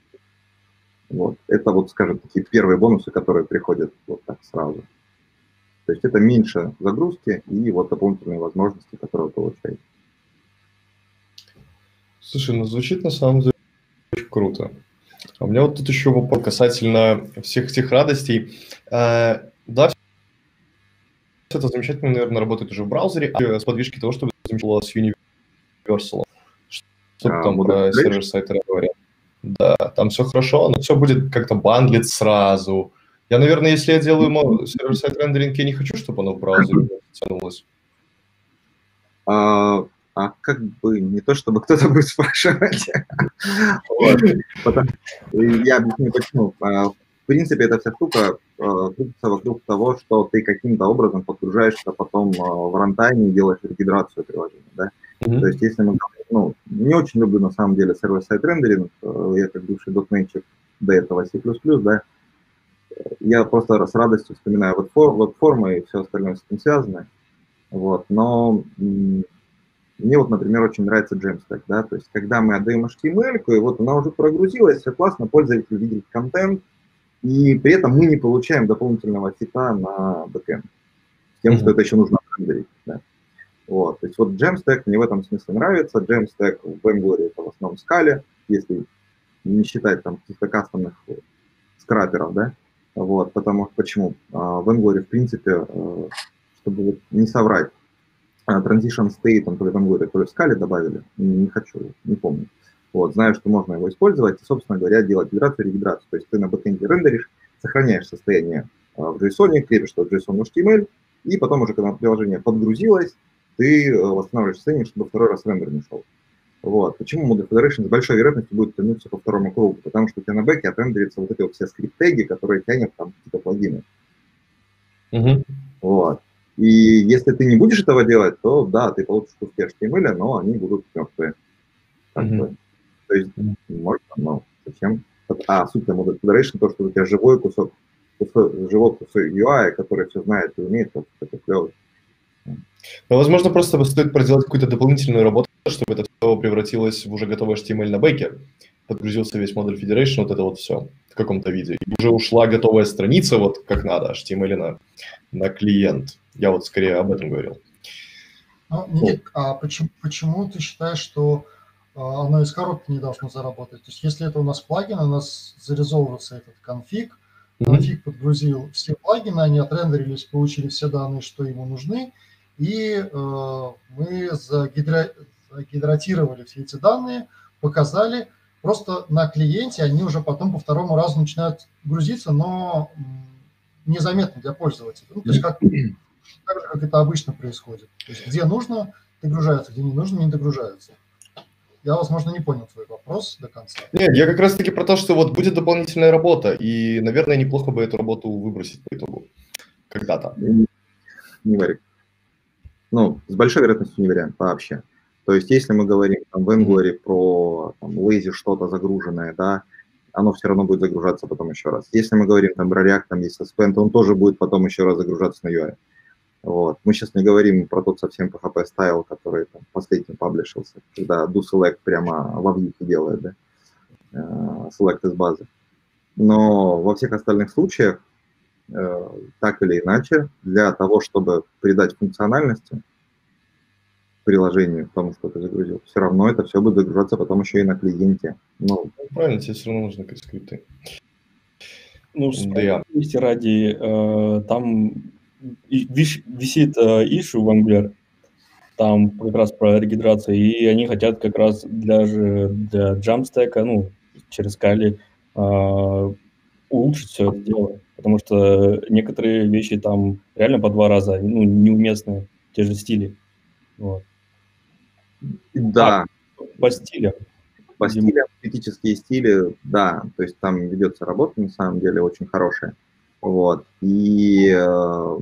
Вот. Это вот, скажем, такие первые бонусы, которые приходят вот так сразу. То есть это меньше загрузки и вот дополнительные возможности, которые вы получаете. Слушай, ну звучит на самом деле очень круто. А у меня вот тут еще вопрос касательно всех этих радостей. А, да, все это замечательно, наверное, работает уже в браузере, а с подвижки того, чтобы замечало с Universal. Что а, там про сервер-сайт говорят? Да, там все хорошо, но все будет как-то бандлить сразу. Я, наверное, если я делаю сервер-сайт рендеринг, я не хочу, чтобы оно в браузере тянулось. А, а как бы не то, чтобы кто-то будет спрашивать. Я объясню почему. В принципе, эта вся штука крутится вокруг того, что ты каким-то образом подгружаешься потом в рантайме и делаешь регенерацию приложения, да? Mm-hmm. То есть, если мы, ну, не очень люблю, на самом деле, сервер-сайт рендеринг, я как бывший дотнетчик до этого C++, да, я просто с радостью вспоминаю веб-формы и все остальное с этим связано, вот, но мне вот, например, очень нравится Jamstack, да, то есть, когда мы отдаем эйч ти эм эль, и вот она уже прогрузилась, все классно, пользователь видит контент, и при этом мы не получаем дополнительного фита на бэкэнд, с тем, mm-hmm. что это еще нужно рендерить, да. Вот, то есть вот Jamstack мне в этом смысле нравится. Jamstack в Angular это в основном скале, если не считать там каких-то кастомных скраперов, да. Вот, потому что почему? В Angular, в принципе, чтобы не соврать, transition state, то ли в Angular, то ли в скале добавили, не хочу, не помню. Вот, знаю, что можно его использовать и, собственно говоря, делать гидрацию и регидрацию. То есть ты на бэкэнде рендеришь, сохраняешь состояние в JSON, крепишь тот JSON в эйч ти эм эль, и потом уже, когда приложение подгрузилось, ты восстанавливаешь состояние, чтобы второй раз рендер не шел. Вот. Почему модуль Federation с большой вероятностью будет тянуться по второму кругу? Потому что у тебя на бэке отрендерятся вот эти вот все скрипт-теги, которые тянет там какие-то плагины. Uh-huh. Вот. И если ты не будешь этого делать, то да, ты получишь куски эйч ти эм эль, но они будут мертвые. Uh-huh. То есть можно, но зачем? А суть модуль Federation, то, что у тебя живой кусок, кусок живой кусок ю ай, который все знает и умеет, то это клево. Но, возможно, просто стоит проделать какую-то дополнительную работу, чтобы это все превратилось в уже готовый эйч ти эм эль на бэке. Подгрузился весь модуль Federation, вот это вот все в каком-то виде. И уже ушла готовая страница, вот как надо, эйч ти эм эль на, на клиент. Я вот скорее об этом говорил. Ну, Ник, а почему, почему ты считаешь, что а, оно из коробки не должно заработать? То есть если это у нас плагин, у нас зарезовывается этот конфиг, конфиг mm-hmm. подгрузил все плагины, они отрендерились, получили все данные, что ему нужны, и э, мы загидро... загидратировали все эти данные, показали, просто на клиенте они уже потом по второму разу начинают грузиться, но незаметно для пользователя. Ну, то есть как, так же, как это обычно происходит. То есть где нужно, догружается, где не нужно, не догружается. Я, возможно, не понял твой вопрос до конца. Нет, я как раз-таки про то, что вот будет дополнительная работа, и, наверное, неплохо бы эту работу выбросить по итогу когда-то. Не вариант. Ну, с большой вероятностью не вариант вообще. То есть, если мы говорим там, в Angular про там, lazy что-то загруженное, да, оно все равно будет загружаться потом еще раз. Если мы говорим там про React, там есть suspend, он тоже будет потом еще раз загружаться на ю ай. Вот. Мы сейчас не говорим про тот совсем пи эйч пи стайл, который там, последний паблишился, когда doSelect прямо во вьюке делает, да, select из базы. Но во всех остальных случаях, э, так или иначе, для того, чтобы придать функциональности приложению, тому, что ты загрузил, все равно это все будет загружаться потом еще и на клиенте. Ну, правильно, тебе все равно нужны скрипты. Ну, справедливости да. ради, э, там висит issue в Angular, там как раз про регистрацию, и они хотят как раз для, для Jamstack, ну, через Kali э, улучшить все это дело, потому что некоторые вещи там реально по два раза, ну, неуместные, те же стили. Вот. Да. А, по стилям. По стилям, критические стили, да, то есть там ведется работа, на самом деле, очень хорошая. Вот. И э,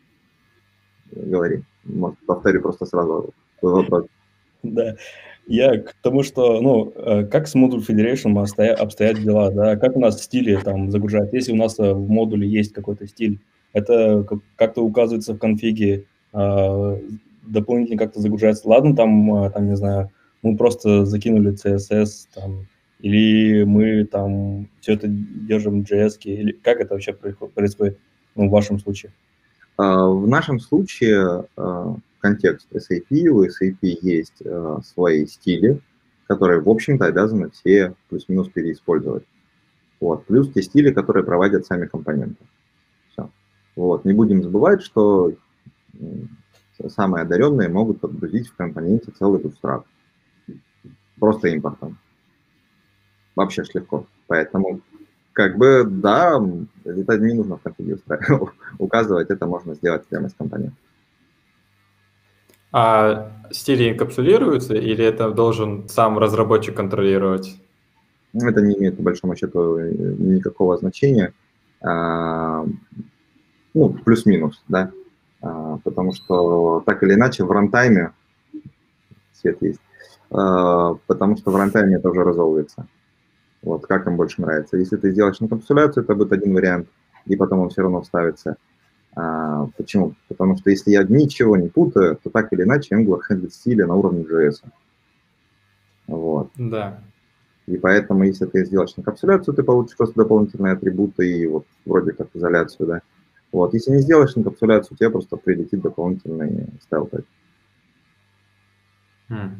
говори, может, повторю просто сразу твой вопрос. Да, я к тому, что, ну, как с Module Federation обстоят, обстоят дела, да, как у нас стили там загружать, если у нас в модуле есть какой-то стиль, это как-то указывается в конфиге, дополнительно как-то загружается. Ладно, там, там, не знаю, мы просто закинули си эс эс, там, или мы там все это держим в джей эс, или как это вообще происходит, ну, в вашем случае? В нашем случае контекст эс эй пи, у эс эй пи есть свои стили, которые, в общем-то, обязаны все плюс-минус переиспользовать. Вот. Плюс те стили, которые проводят сами компоненты. Все. Вот. Не будем забывать, что самые одаренные могут подгрузить в компоненте целый bootstrap. Просто импортом. Вообще ж легко. Поэтому, как бы, да, это не нужно в конфиге указывать, это можно сделать прямо из компонента. А стили инкапсулируются или это должен сам разработчик контролировать? Это не имеет, по большому счету, никакого значения. А, ну, плюс-минус, да. А, потому что, так или иначе, в рантайме свет есть. А, потому что в рантайме это уже разовывается. Вот, как им больше нравится. Если ты сделаешь инкапсуляцию, это будет один вариант, и потом он все равно вставится. А, почему? Потому что если я ничего не путаю, то так или иначе Angular хендлит стили на уровне джей эс. Вот. Да. И поэтому, если ты сделаешь инкапсуляцию, ты получишь просто дополнительные атрибуты и вот вроде как изоляцию, да. Вот. Если не сделаешь инкапсуляцию, тебе просто прилетит дополнительный style tag. Hmm.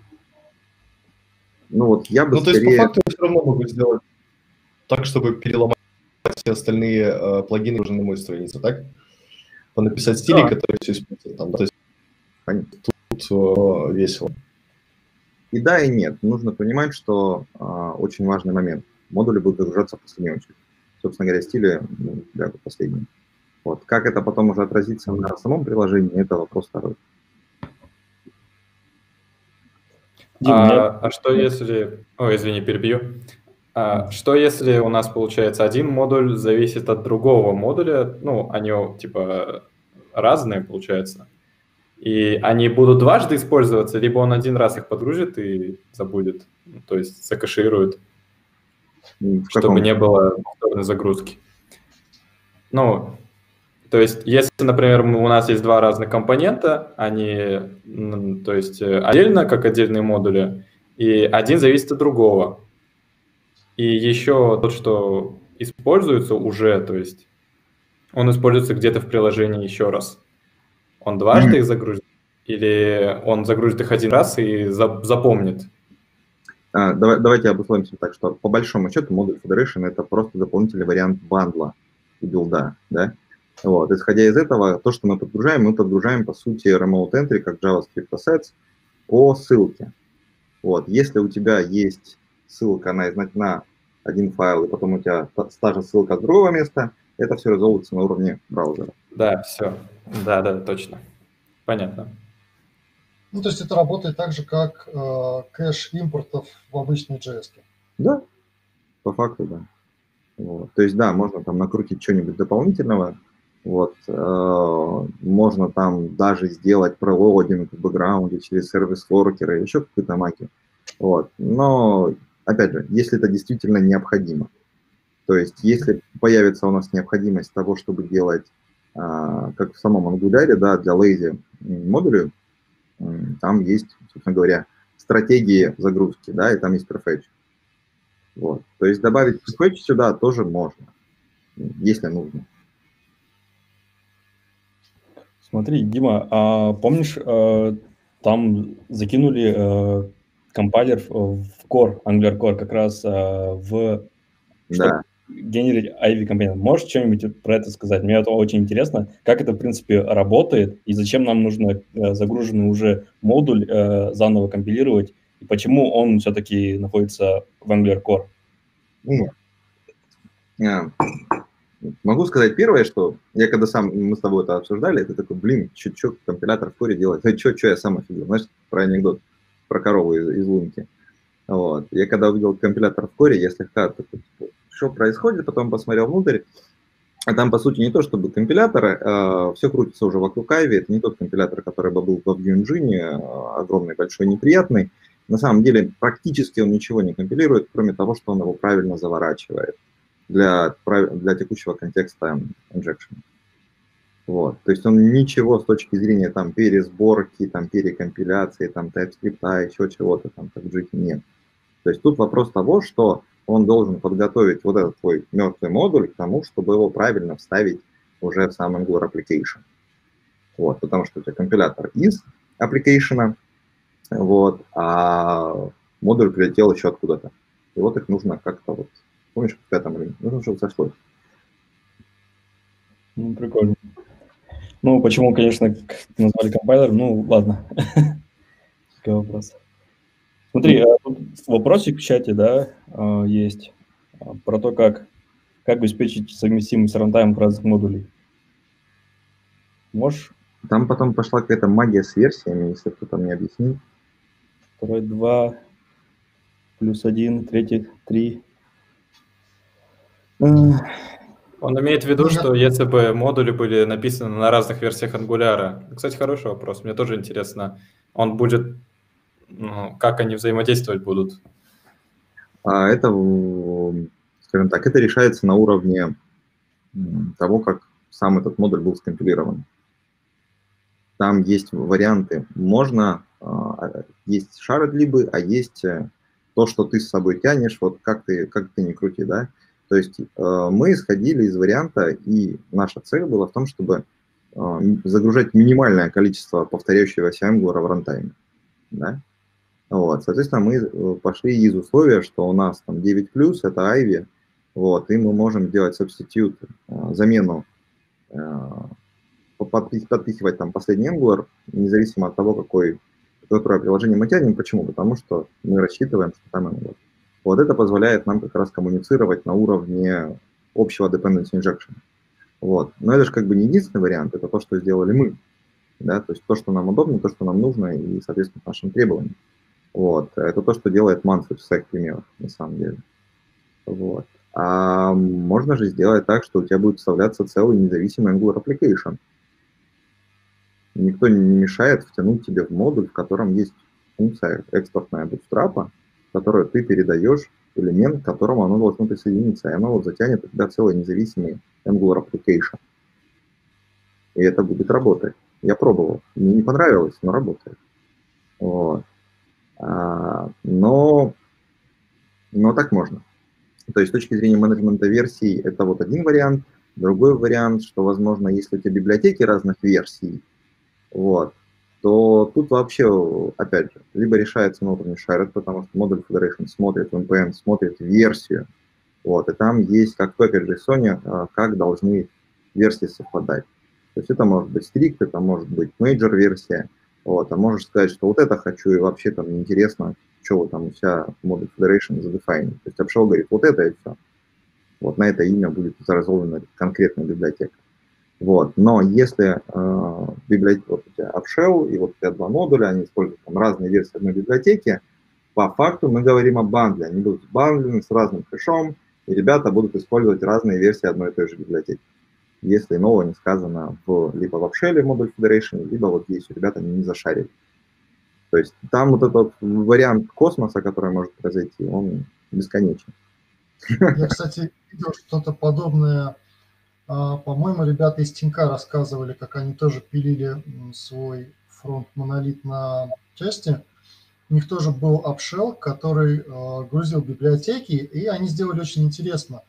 Ну вот я бы Ну, скорее... то есть, по факту, я все равно могу сделать так, чтобы переломать все остальные э, плагины уже на моей странице, так? Понаписать стили, да, которые все используют там, да? То есть, понятно. Тут э, весело. И да, и нет. Нужно понимать, что э, очень важный момент. Модули будут загружаться в последнюю очередь. Собственно говоря, стили, ну, да, последние. Вот. Как это потом уже отразится на самом приложении, это вопрос второй. Дим, а, меня... а что если... Ой, извини, перебью. А, что если у нас, получается, один модуль зависит от другого модуля? Ну, они, типа, разные, получается. И они будут дважды использоваться, либо он один раз их подгрузит и забудет, то есть закэширует, чтобы не было повторной загрузки. Ну, то есть, если, например, у нас есть два разных компонента, они, то есть, отдельно, как отдельные модули, и один зависит от другого. И еще тот, что используется уже, то есть, он используется где-то в приложении еще раз. Он дважды mm-hmm. их загрузит? Или он загрузит их один раз и за, запомнит? А, давай, давайте обусловимся так, что по большому счету модуль Federation — это просто дополнительный вариант бандла и билда, да? Вот. Исходя из этого, то, что мы подгружаем, мы подгружаем, по сути, remote entry, как JavaScript assets, по ссылке. Вот. Если у тебя есть ссылка на, на один файл, и потом у тебя та, та же ссылка с другого места, это все реализовывается на уровне браузера. Да, все. Да, да, точно. Понятно. Ну, то есть это работает так же, как э, кэш импортов в обычной джей эс. Да, по факту, да. Вот. То есть, да, можно там накрутить что-нибудь дополнительного, вот, э, можно там даже сделать прелодинг в бэкграунде через сервис-воркеры, еще какую-то магию. Вот. Но, опять же, если это действительно необходимо, то есть, если появится у нас необходимость того, чтобы делать, э, как в самом Angular, да, для lazy модулей, э, там есть, собственно говоря, стратегии загрузки, да, и там есть prefetch. Вот. То есть добавить prefetch сюда тоже можно, если нужно. Смотри, Дима, а помнишь, э, там закинули э, компайлер в Core, Angular Core, как раз э, в Да. генерить Ivy компонент. Можешь что-нибудь про это сказать? Мне это очень интересно, как это, в принципе, работает, и зачем нам нужно э, загруженный уже модуль э, заново компилировать, и почему он все-таки находится в Angular Core? Нет. Могу сказать первое, что я когда сам, мы с тобой это обсуждали, это такой, блин, что компилятор в коре делает? Что я сам офигел? Знаешь, про анекдот, про корову из, из лунки. Вот. Я когда увидел компилятор в коре, я слегка такой, что происходит, потом посмотрел внутрь, а там, по сути, не то чтобы компилятор, э, все крутится уже вокруг Ivy, это не тот компилятор, который бы был в Vue Engine, э, огромный, большой, неприятный. На самом деле, практически он ничего не компилирует, кроме того, что он его правильно заворачивает для, для текущего контекста injection. Вот. То есть он ничего с точки зрения там, пересборки, там, перекомпиляции, там, TypeScript, еще чего-то там, как в Java нет. То есть тут вопрос того, что он должен подготовить вот этот твой мертвый модуль к тому, чтобы его правильно вставить уже в сам Angular Application. Вот. Потому что у тебя компилятор из application, вот, а модуль прилетел еще откуда-то. И вот их нужно как-то вот, помнишь, в пятом рынке, нужно, чтобы сошлось. Ну, прикольно. Ну, почему, конечно, назвали компайлер, ну, ладно. Такой вопрос. Смотри, тут вопросик в чате, да, есть про то, как, как обеспечить совместимость рантайм разных модулей. Можешь? Там потом пошла какая-то магия с версиями, если кто-то мне объяснит. Второй два, плюс один, третий три. Он имеет в виду, что если бы модули были написаны на разных версиях Angular. Кстати, хороший вопрос. Мне тоже интересно, он будет, ну, как они взаимодействовать будут? А это, скажем так, это решается на уровне того, как сам этот модуль был скомпилирован. Там есть варианты. Можно, есть shared-либы, а есть то, что ты с собой тянешь, вот как ты, как ты ни крути, да. То есть мы исходили из варианта, и наша цель была в том, чтобы загружать минимальное количество повторяющегося Angular в рантайме, да. Вот, соответственно, мы пошли из условия, что у нас там девять плюс, это Ivy, вот, и мы можем делать substitute, замену, подпихивать там последний Angular, независимо от того, какой, какое приложение мы тянем. Почему? Потому что мы рассчитываем, что там Angular. Вот это позволяет нам как раз коммуницировать на уровне общего dependency injection. Вот. Но это же как бы не единственный вариант, это то, что сделали мы. Да? То есть то, что нам удобно, то, что нам нужно и, соответственно, нашим требованиям. Вот. Это то, что делает Manfred в своих примерах, на самом деле. Вот. А можно же сделать так, что у тебя будет вставляться целый независимый Angular Application. Никто не мешает втянуть тебе в модуль, в котором есть функция экспортная bootstrap, в которую ты передаешь элемент, к которому оно должно присоединиться, и оно вот затянет у тебя целый независимый Angular Application. И это будет работать. Я пробовал. Мне не понравилось, но работает. Вот. А, но, но так можно. То есть с точки зрения менеджмента версий это вот один вариант. Другой вариант, что, возможно, если у тебя библиотеки разных версий, вот, то тут вообще, опять же, либо решается на уровне shared, потому что модуль Federation смотрит в эн пи эм, смотрит версию, вот, и там есть, как в JSON, как должны версии совпадать. То есть это может быть strict, это может быть major версия, вот, а можешь сказать, что вот это хочу, и вообще там неинтересно, что вы там у себя модуль Federation задефайнили. То есть Upshell говорит, вот это и все. Вот на это имя будет заразована конкретная библиотека. Вот. Но если э, библиотека, вот у тебя AppShell и вот у тебя два модуля, они используют там разные версии одной библиотеки, по факту мы говорим о бандле. Они будут сбандлены с разным хэшом, и ребята будут использовать разные версии одной и той же библиотеки. Если иного не сказано в, либо в AppShell модуль Federation, либо вот здесь у ребят они не зашарили. То есть там вот этот вариант космоса, который может произойти, он бесконечен. Я, кстати, видел что-то подобное. По-моему, ребята из Тинька рассказывали, как они тоже пилили свой фронт-монолит на части. У них тоже был AppShell, который грузил библиотеки, и они сделали очень интересно,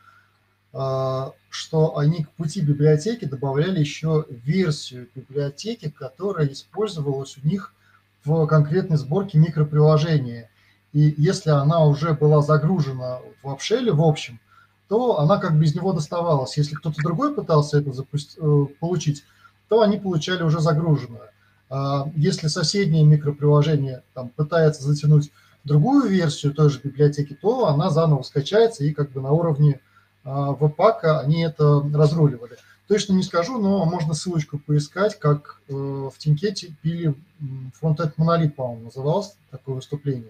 что они к пути библиотеки добавляли еще версию библиотеки, которая использовалась у них в конкретной сборке микроприложения. И если она уже была загружена в AppShell в общем, то она как бы из него доставалась. Если кто-то другой пытался это запустить, получить, то они получали уже загруженную. Если соседнее микроприложение там пытается затянуть другую версию той же библиотеки, то она заново скачается, и как бы на уровне веб-пака они это разруливали. Точно не скажу, но можно ссылочку поискать, как в Тиньке пили фронтенд монолит, по-моему, называлось такое выступление.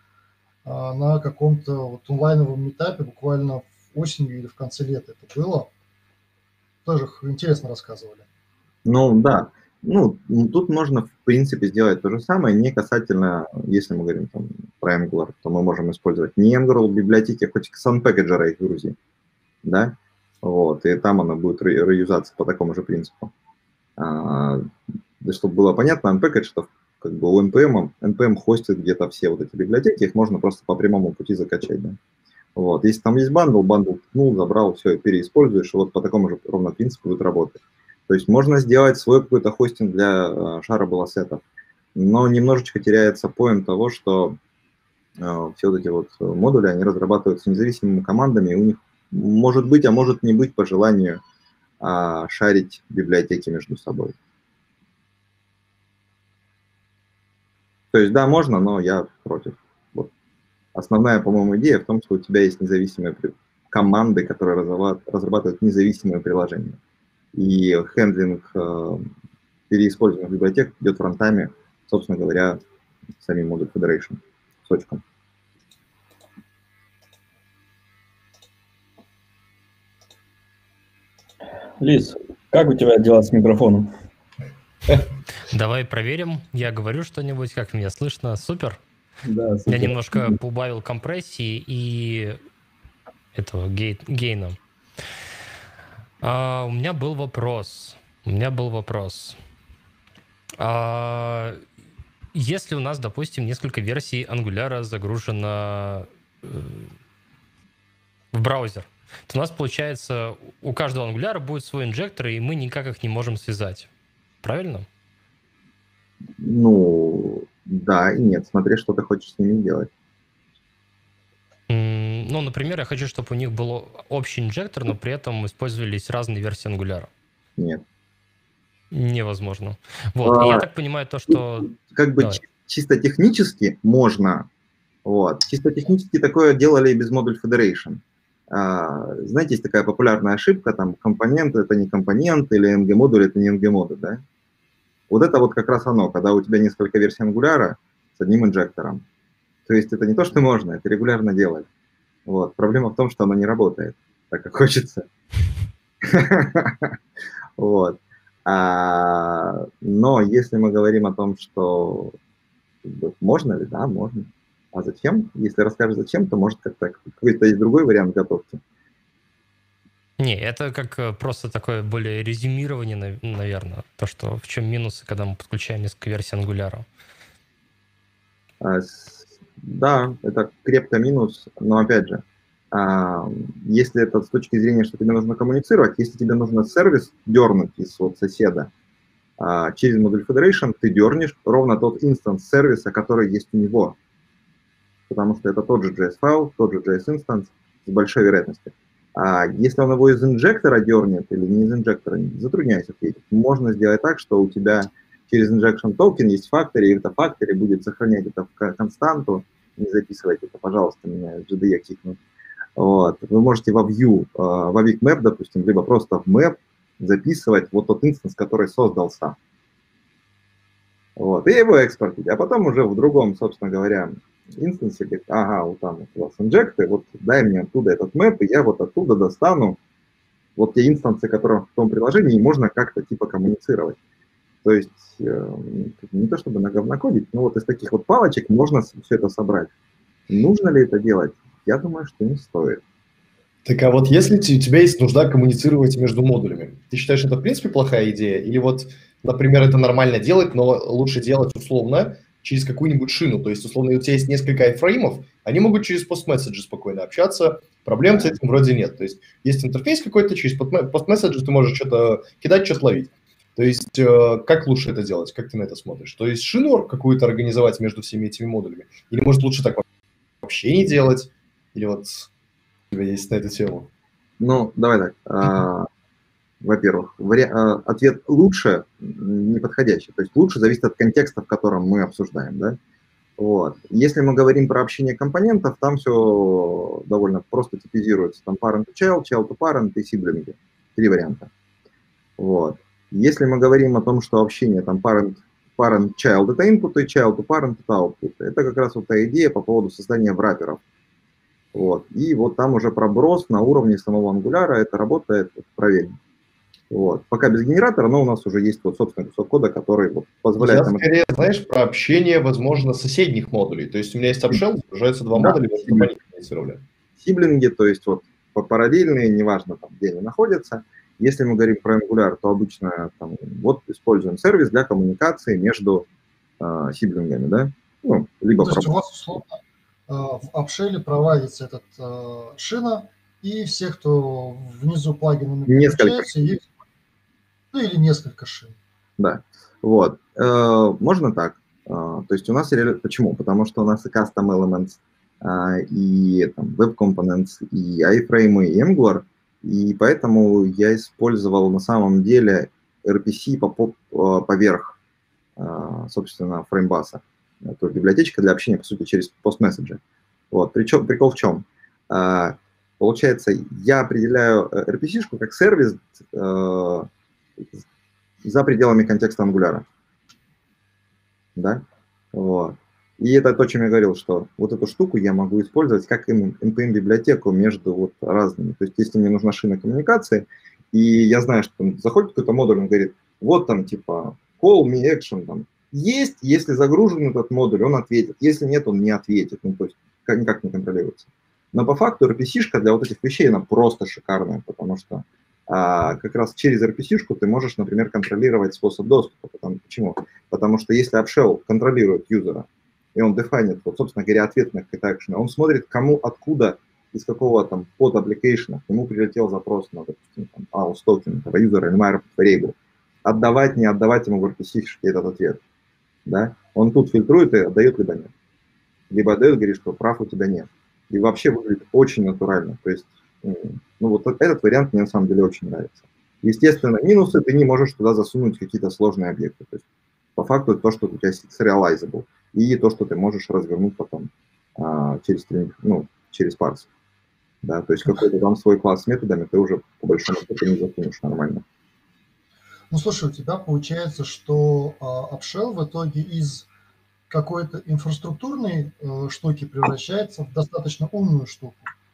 На каком-то вот онлайновом митапе буквально осенью или в конце лета это было. Тоже интересно рассказывали. Ну да, ну тут можно в принципе сделать то же самое, не касательно, если мы говорим там, про Angular, то мы можем использовать не Angular библиотеки, хоть к Sun-пакеджера их грузи, да, вот, и там она будет реюзаться по такому же принципу. А, чтобы было понятно, Unpackage, что как бы у эн пи эм, эн пи эм хостит где-то все вот эти библиотеки, их можно просто по прямому пути закачать, да. Вот. Если там есть бандл, бандл ткнул, забрал, все, переиспользуешь, и вот по такому же ровно принципу будет работать. То есть можно сделать свой какой-то хостинг для uh, shareable ассетов, но немножечко теряется поинт того, что uh, все вот эти вот модули, они разрабатываются независимыми командами, и у них может быть, а может не быть по желанию uh, шарить библиотеки между собой. То есть да, можно, но я против. Вот. Основная, по-моему, идея в том, что у тебя есть независимые команды, которые разрабатывают независимые приложения. И хендлинг э, переиспользованных библиотек идет фронтами, собственно говоря, самим модуль Federation с очком. Лиз, как у тебя дела с микрофоном? Давай проверим. Я говорю что-нибудь, как меня слышно. Супер. Да, супер. Я немножко поубавил компрессии и этого гей, гейна. А, у меня был вопрос. У меня был вопрос. А, если у нас, допустим, несколько версий Angular загружено э, в браузер, то у нас, получается, у каждого Angular будет свой инжектор, и мы никак их не можем связать. Правильно? Ну, да и нет. Смотри, что ты хочешь с ними делать. Ну, например, я хочу, чтобы у них был общий инжектор, но при этом использовались разные версии Angular. Нет. Невозможно. Вот. А, и я так понимаю то, что... Как бы Давай. Чисто технически можно. Вот. Чисто технически такое делали и без модуль Federation. А, знаете, есть такая популярная ошибка, там, компонент это не компонент, или эн джи-модуль это не эн джи-модуль, да? Вот это вот как раз оно, когда у тебя несколько версий Angular с одним инжектором. То есть это не то, что можно, это регулярно делать. Вот. Проблема в том, что оно не работает так, как хочется. Вот. А, но если мы говорим о том, что можно ли, да, можно. А зачем? Если расскажешь зачем, то может как-то какой-то есть другой вариант готовки. Не, это как просто такое более резюмирование, наверное. То, что в чем минусы, когда мы подключаем несколько версий Angular. А, да, это крепко минус, но опять же, а, если это с точки зрения, что тебе нужно коммуницировать, если тебе нужно сервис дернуть из вот соседа а, через модуль Federation, ты дернешь ровно тот инстанс сервиса, который есть у него. Потому что это тот же джей эс-файл, тот же джей эс-инстанс с большой вероятностью. А если он его из инжектора дернет или не из инжектора, затрудняюсь ответить. Можно сделать так, что у тебя через injection токен есть factory, и это factory будет сохранять это в константу. Не записывайте это, пожалуйста, меня джи ди и кикнут. Вот. Вы можете во Vue, во Vic Map, допустим, либо просто в Map записывать вот тот инстанс, который создался. Вот. И его экспортить. А потом уже в другом, собственно говоря, инстансе говорит, ага, вот там вот у вас инжекты, вот дай мне оттуда этот мэп, и я вот оттуда достану вот те инстансы, которые в том приложении, и можно как-то типа коммуницировать. То есть э, не то чтобы на говнокодить, но вот из таких вот палочек можно все это собрать. Нужно ли это делать? Я думаю, что не стоит. Так а вот если у тебя есть нужда коммуницировать между модулями, ты считаешь, это в принципе плохая идея? Или вот, например, это нормально делать, но лучше делать условно через какую-нибудь шину? То есть, условно, у тебя есть несколько айфреймов, они могут через постмесседжи спокойно общаться, проблем с этим вроде нет. То есть есть интерфейс какой-то, через постмесседжи ты можешь что-то кидать, что-то ловить. То есть как лучше это делать? Как ты на это смотришь? То есть шину какую-то организовать между всеми этими модулями? Или, может, лучше так вообще не делать? Или вот у тебя есть на эту тему? Ну, давай так. А, во-первых, вари... а, ответ лучше неподходящий. То есть лучше зависит от контекста, в котором мы обсуждаем, да? Вот. Если мы говорим про общение компонентов, там все довольно просто типизируется. Там parent to child, child to parent и сиблинги. Три варианта. Вот. Если мы говорим о том, что общение там parent, parent child это input, и child to parent это output, это как раз вот та идея по поводу создания враперов. Вот. И вот там уже проброс на уровне самого ангуляра, это работает проверено. Вот. Пока без генератора, но у нас уже есть вот собственный кусок кода, который вот позволяет... Я нам... скорее, знаешь, про общение, возможно, соседних модулей. То есть у меня есть upshell, загружаются два да, модуля, чтобы они коммуницировали. Сиблинги, то есть вот параллельные, неважно там, где они находятся. Если мы говорим про Angular, то обычно там, вот используем сервис для коммуникации между э, сиблингами, да? Ну, либо то есть у вас условно э, в апшеле проводится этот э, шина, и все, кто внизу плагинами подключается, есть, ну или несколько шин. Да, вот. Э, можно так. Э, то есть у нас... Почему? Потому что у нас и Custom Elements, э, и там, Web Components, и iFrame, и Angular, и поэтому я использовал на самом деле эр пи си поверх, собственно, фреймбаса. Это библиотечка для общения, по сути, через постмесседжи. Вот. Причем, прикол в чем? Получается, я определяю эр пи си-шку как сервис за пределами контекста Angular. Да? Вот. И это то, о чем я говорил, что вот эту штуку я могу использовать как эн пи эм-библиотеку между вот разными. То есть если мне нужна шина коммуникации, и я знаю, что там заходит какой-то модуль, он говорит, вот там типа call me action, там есть, если загружен этот модуль, он ответит, если нет, он не ответит, ну то есть никак не контролируется. Но по факту эр пи си-шка для вот этих вещей, она просто шикарная, потому что а, как раз через эр пи си-шку ты можешь, например, контролировать способ доступа. Потому, почему? Потому что если upshell контролирует юзера, и он дефайнит, вот, собственно говоря, ответ на какие-то акшены. Он смотрит, кому, откуда, из какого там под application к нему прилетел запрос на, допустим, там, aus токен этого юзера или myReport variable. Отдавать, не отдавать ему в эр пи си-шке этот ответ. Да? Он тут фильтрует и отдает, либо нет. Либо отдает, говорит, что прав у тебя нет. И вообще выглядит очень натурально. То есть, ну вот этот вариант мне на самом деле очень нравится. Естественно, минусы, ты не можешь туда засунуть какие-то сложные объекты. То есть, по факту это то, что у тебя serializable. И то, что ты можешь развернуть потом а, через, ну, через парс. Да, то есть какой-то там свой класс с методами ты уже по большому счету не закинешь нормально. Ну, слушай, у тебя получается, что а, upshell в итоге из какой-то инфраструктурной а, штуки превращается в достаточно умную штуку.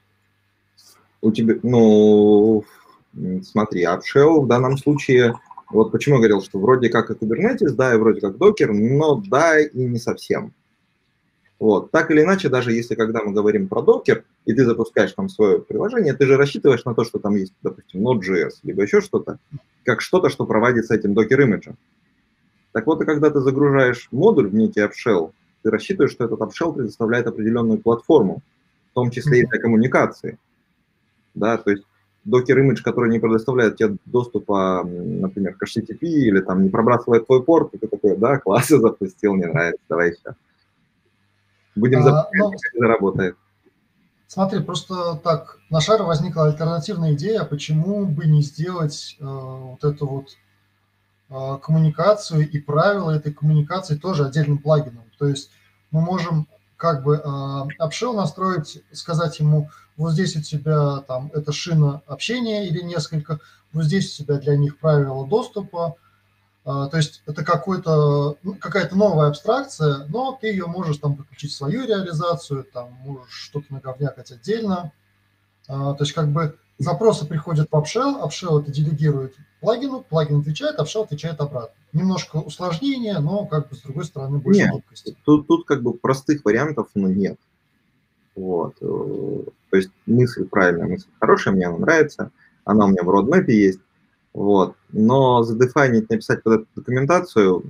У тебя, ну, смотри, upshell в данном случае... Вот почему я говорил, что вроде как и Kubernetes, да, и вроде как Docker, но да и не совсем. Вот. Так или иначе, даже если когда мы говорим про Docker, и ты запускаешь там свое приложение, ты же рассчитываешь на то, что там есть, допустим, Node.js, либо еще что-то, как что-то, что проводится этим Docker-имиджем. Так вот, и когда ты загружаешь модуль в некий upshell, ты рассчитываешь, что этот upshell предоставляет определенную платформу, в том числе и для коммуникации. Да, то есть Docker image, который не предоставляет тебе доступа, например, к эйч ти ти пи или там не пробрасывает твой порт, и ты такой, да, класс, я запустил, мне нравится, давай еще. Будем запускать, а, ну, если заработает. Смотри, просто так, на шаре возникла альтернативная идея, почему бы не сделать э, вот эту вот э, коммуникацию и правила этой коммуникации тоже отдельным плагином. То есть мы можем как бы Upshell настроить, сказать ему, вот здесь у тебя там это шина общения или несколько, вот здесь у тебя для них правила доступа. То есть это какой-то, какая-то новая абстракция, но ты ее можешь там подключить в свою реализацию, там можешь что-то наговнякать отдельно. То есть как бы запросы приходят в Upshell, Upshell это делегирует плагину, плагин отвечает, Upshell отвечает обратно. Немножко усложнение, но как бы с другой стороны больше нет, гибкости. Тут, тут как бы простых вариантов ну, нет. Вот. То есть мысль правильная, мысль хорошая, мне она нравится, она у меня в родмэпе есть. Вот. Но задефайнить, написать под эту документацию,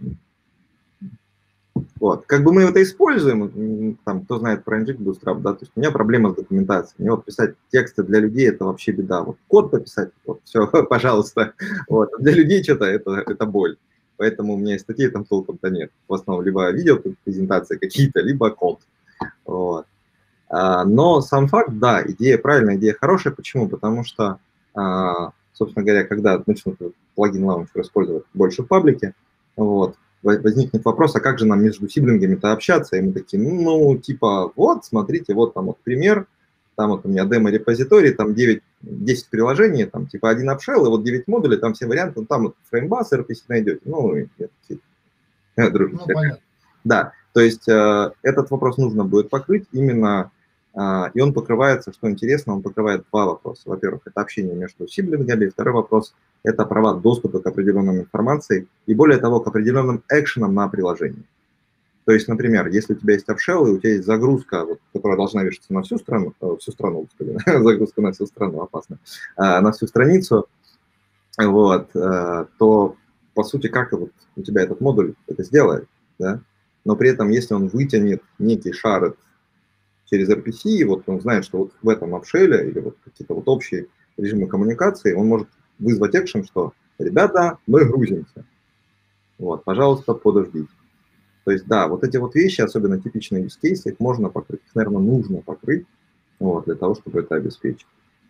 вот. Как бы мы это используем, там, кто знает про Inject Bootstrap, да, то есть у меня проблема с документацией. Мне вот писать тексты для людей – это вообще беда. Вот код пописать, вот, все, пожалуйста. Вот. Для людей что-то это, это боль. Поэтому у меня и статей там толком-то нет. В основном либо видео презентации какие-то, либо код. Вот. А, но сам факт, да, идея правильная, идея хорошая. Почему? Потому что а, собственно говоря, когда начнут плагин лаунчер использовать больше в паблике, вот, возникнет вопрос, а как же нам между сиблингами-то общаться? И мы такие, ну, типа, вот, смотрите, вот там вот пример, там вот у меня демо-репозиторий, там девять, десять приложений, там типа один Upshell, и вот девять модулей, там все варианты, ну, там вот фреймбас, эр пи си найдете, ну, и такие, дружите. Ну, понятно. Да, то есть э, этот вопрос нужно будет покрыть именно. И он покрывается, что интересно, он покрывает два вопроса. Во-первых, это общение между сиблингами, и второй вопрос – это права доступа к определенной информации и, более того, к определенным экшенам на приложении. То есть, например, если у тебя есть Upshell, и у тебя есть загрузка, вот, которая должна вешаться на всю страну, всю страну, загрузка на всю страну, опасно, на всю страницу, вот, то, по сути, как вот у тебя этот модуль это сделает, да? Но при этом, если он вытянет некий шар через эр пи си, вот он знает, что вот в этом Upshell или вот какие-то вот общие режимы коммуникации, он может вызвать экшен, что ребята, мы грузимся. Вот, пожалуйста, подождите. То есть, да, вот эти вот вещи, особенно типичные use cases, их можно покрыть, их, наверное, нужно покрыть, вот, для того, чтобы это обеспечить.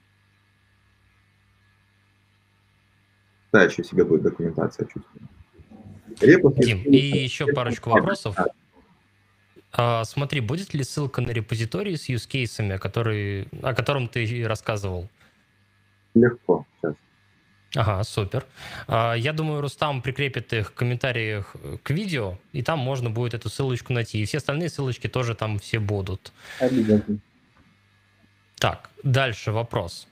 Да, еще себе будет документация чувствую. Дим, и еще парочку вопросов. А, смотри, будет ли ссылка на репозиторий с use-кейсами, который, о котором ты рассказывал? Легко, сейчас. Ага, супер. А, я думаю, Рустам прикрепит их в комментариях к видео, и там можно будет эту ссылочку найти. И все остальные ссылочки тоже там все будут. Обязательно. Так, дальше вопрос.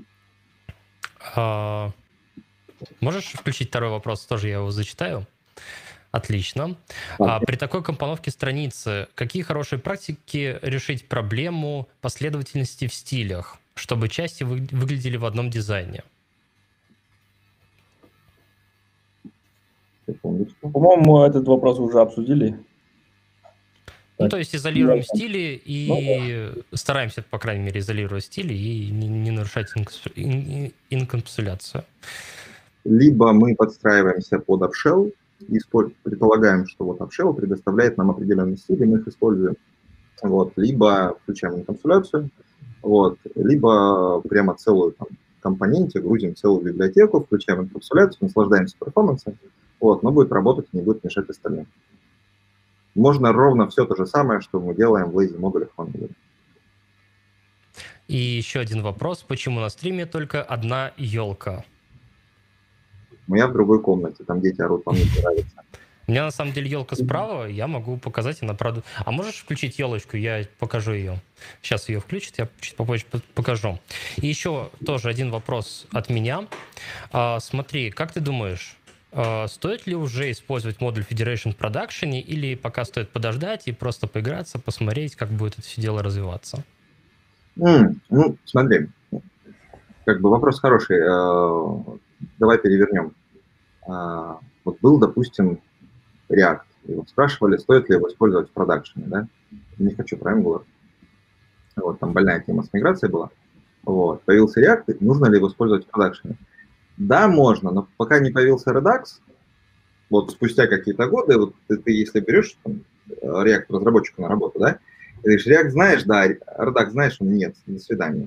А, можешь включить второй вопрос? Тоже я его зачитаю. Отлично. А при такой компоновке страницы какие хорошие практики решить проблему последовательности в стилях, чтобы части вы, выглядели в одном дизайне? По-моему, этот вопрос уже обсудили. Ну, то есть изолируем да, стили и ну, да. стараемся, по крайней мере, изолировать стили и не, не нарушать инкапсуляцию. Либо мы подстраиваемся под Upshell, и предполагаем, что вот Upshell предоставляет нам определенные стили, мы их используем. Вот, либо включаем инкапсуляцию, вот, либо прямо целую там, компоненте грузим целую библиотеку, включаем инкапсуляцию, наслаждаемся перформансом, вот, но будет работать и не будет мешать остальным. Можно ровно все то же самое, что мы делаем в lazy модулях в Angular. И еще один вопрос. Почему на стриме только одна елка? Я в другой комнате, там дети орут, вам не нравится. У меня на самом деле елка справа, я могу показать, она правда... А можешь включить елочку, я покажу ее. Сейчас ее включит, я чуть попозже покажу. И еще тоже один вопрос от меня. А, смотри, как ты думаешь, а, стоит ли уже использовать модуль Federation в продакшене, или пока стоит подождать и просто поиграться, посмотреть, как будет это все дело развиваться? Mm, ну, смотри, как бы вопрос хороший. Давай перевернем. Вот был, допустим, React. И вот спрашивали, стоит ли его использовать в продакшене, да? Не хочу про Angular. Вот, там больная тема с миграцией была. Вот, появился React, нужно ли его использовать в продакшене? Да, можно, но пока не появился Redux, вот спустя какие-то годы, вот ты, ты если берешь там, React-разработчика на работу, да, ты говоришь, React знаешь, да, Redux знаешь, нет, до свидания.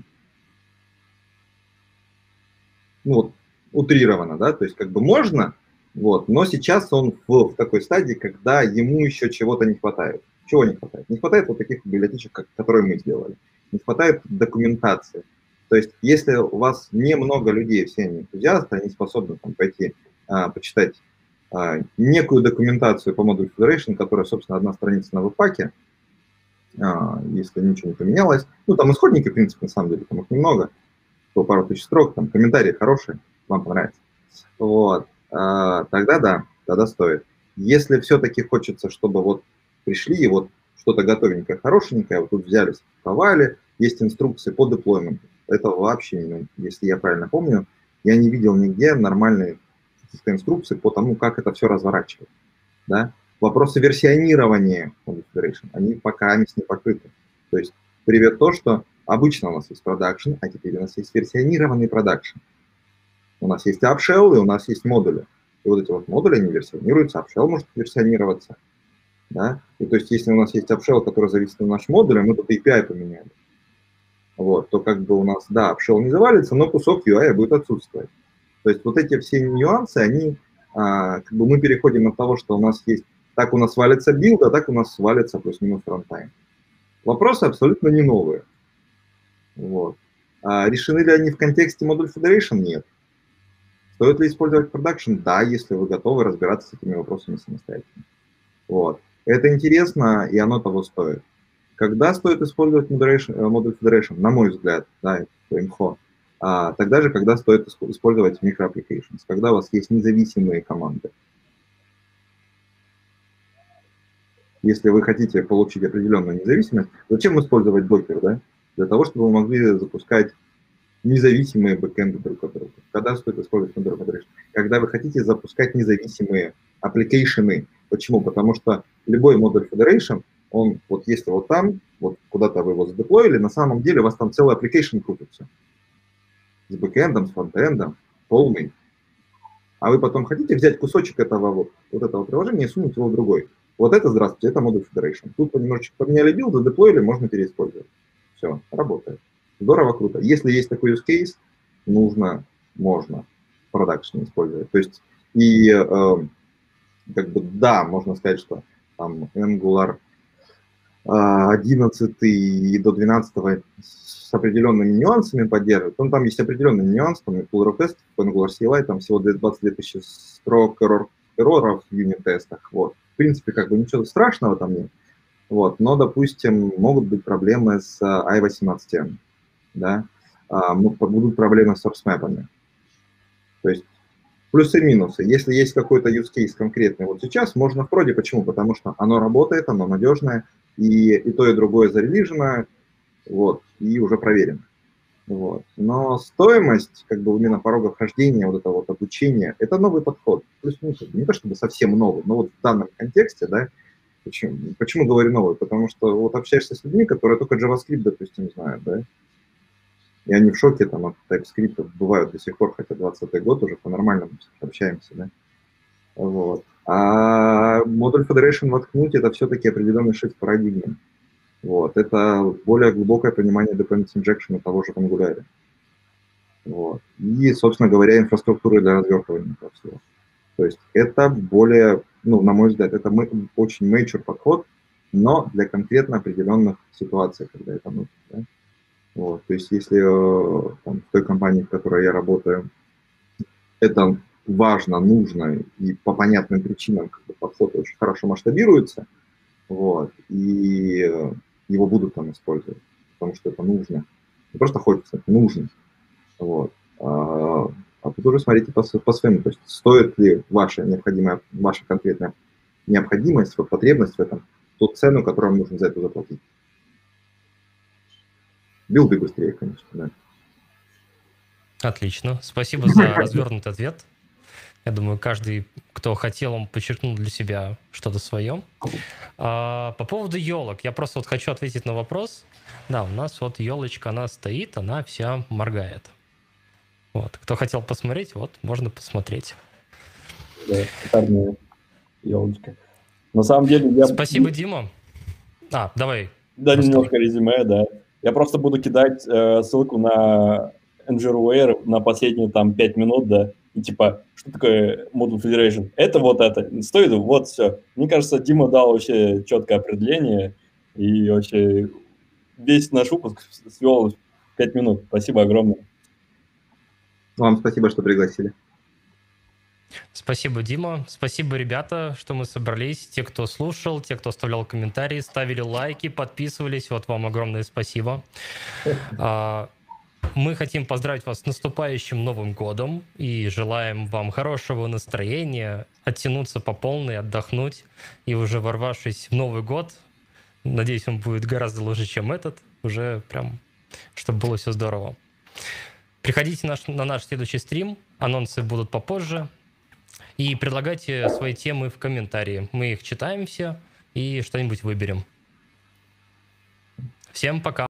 Ну, вот, утрированно, да, то есть как бы можно, вот, но сейчас он в, в такой стадии, когда ему еще чего-то не хватает. Чего не хватает? Не хватает вот таких библиотечек, как, которые мы сделали. Не хватает документации. То есть, если у вас немного людей, все они энтузиасты, они способны там, пойти а, почитать а, некую документацию по модулю Federation, которая, собственно, одна страница на веб-паке, а, если ничего не поменялось. Ну, там исходники, в принципе, на самом деле, там их немного, по пару тысяч строк, там комментарии хорошие, вам понравится. Вот. А, тогда да, тогда стоит. Если все-таки хочется, чтобы вот пришли и вот что-то готовенькое, хорошенькое, вот тут взяли, спаковали, есть инструкции по деплойменту. Этого вообще не, если я правильно помню, я не видел нигде нормальной каких-то инструкций по тому, как это все разворачивать. Да? Вопросы версионирования Federation, они пока не покрыты. То есть привет то, что обычно у нас есть продакшн, а теперь у нас есть версионированный продакшн. У нас есть AppShell и у нас есть модули. И вот эти вот модули, они версионируются, AppShell может версионироваться. Да? И то есть если у нас есть AppShell, который зависит от нашего модуля, мы тут эй пи ай поменяли. Вот, то как бы у нас, да, AppShell не завалится, но кусок ю ай будет отсутствовать. То есть вот эти все нюансы, они, а, как бы мы переходим от того, что у нас есть, так у нас валится билд, а так у нас валится плюс-минус фронтайм. Вопросы абсолютно не новые. Вот. А решены ли они в контексте модуль Federation? Нет. Стоит ли использовать продакшн? Да, если вы готовы разбираться с этими вопросами самостоятельно. Вот. Это интересно, и оно того стоит. Когда стоит использовать модуль Federation? На мой взгляд, да, это инфо. А, тогда же, когда стоит использовать microapplications, когда у вас есть независимые команды. Если вы хотите получить определенную независимость, зачем использовать Docker, да? Для того, чтобы вы могли запускать независимые бэкэнды друг от друга. Когда стоит использовать модуль Federation? Когда вы хотите запускать независимые аппликейшены. Почему? Потому что любой модуль Federation, он, вот если вот там, вот куда-то вы его задеплоили, на самом деле у вас там целый application крутится. С бэкэндом, с фронтендом, полный. А вы потом хотите взять кусочек этого вот, вот этого приложения и сунуть его в другой. Вот это, здравствуйте, это модуль Federation. Тут немножечко поменяли билд, задеплоили, можно переиспользовать. Все, работает. Здорово, круто. Если есть такой use case, нужно, можно в продакшене использовать. То есть, и э, как бы, да, можно сказать, что там Angular одиннадцать и до двенадцатого с определенными нюансами поддерживает. Ну, там есть определенный нюанс, там pull request по Angular си эл ай, там всего двадцать две тысячи строк эррор, эрроров в юнит-тестах. Вот. В принципе, как бы ничего страшного там нет. Вот. Но, допустим, могут быть проблемы с ай восемнадцать эм, да? а, будут проблемы с source-мэпами. То есть плюсы и минусы. Если есть какой-то use case конкретный вот сейчас, можно в проде. Почему? Потому что оно работает, оно надежное, и, и то, и другое зарелижено, вот, и уже проверено. Вот. Но стоимость, как бы именно порога вхождения, вот этого вот обучения, это новый подход. Плюс-минус, не то чтобы совсем новый, но вот в данном контексте, да, почему, почему говорю новый? Потому что вот общаешься с людьми, которые только JavaScript, допустим, знают, да, и они в шоке там от TypeScript бывают до сих пор, хотя двадцатый год уже по-нормальному общаемся, да. Вот. А модуль Federation воткнуть — это все-таки определенный shift парадигмы. Вот. Это более глубокое понимание dependency injection того же в Angular. Вот. И, собственно говоря, инфраструктуры для развертывания этого всего. То есть это более, ну, на мой взгляд, это очень major подход, но для конкретно определенных ситуаций, когда это нужно. Да? Вот. То есть если там, в той компании, в которой я работаю, это важно, нужно, и по понятным причинам как бы, подход очень хорошо масштабируется, вот, и его будут там использовать, потому что это нужно. Не просто хочется, это нужно. Вот. А, а тут уже смотрите по, по своему, то есть стоит ли ваша необходимая, ваша конкретная необходимость, вот, потребность в этом, ту цену, которую вам нужно за это заплатить. Билды быстрее, конечно, да. Отлично. Спасибо за развернутый ответ. Я думаю, каждый, кто хотел, он подчеркнул для себя что-то свое. А, по поводу елок, я просто вот хочу ответить на вопрос. Да, у нас вот елочка, она стоит, она вся моргает. Вот. Кто хотел посмотреть, вот, можно посмотреть. Да, шикарная елочка. На самом деле я... Спасибо, Дима. А, давай. Да, просто... немножко резюме, да. Я просто буду кидать э, ссылку на Angular на последние там пять минут, да. и типа, что такое модуль Federation? Это вот это, стоит, вот все. Мне кажется, Дима дал вообще четкое определение, и вообще весь наш выпуск свел в пять минут. Спасибо огромное. Вам спасибо, что пригласили. Спасибо, Дима. Спасибо, ребята, что мы собрались. Те, кто слушал, те, кто оставлял комментарии, ставили лайки, подписывались. Вот вам огромное спасибо. Мы хотим поздравить вас с наступающим Новым годом и желаем вам хорошего настроения, оттянуться по полной, отдохнуть. И уже ворвавшись в Новый год, надеюсь, он будет гораздо лучше, чем этот, уже прям, чтобы было все здорово. Приходите наш, на наш следующий стрим, анонсы будут попозже. И предлагайте свои темы в комментарии. Мы их читаем все и что-нибудь выберем. Всем пока!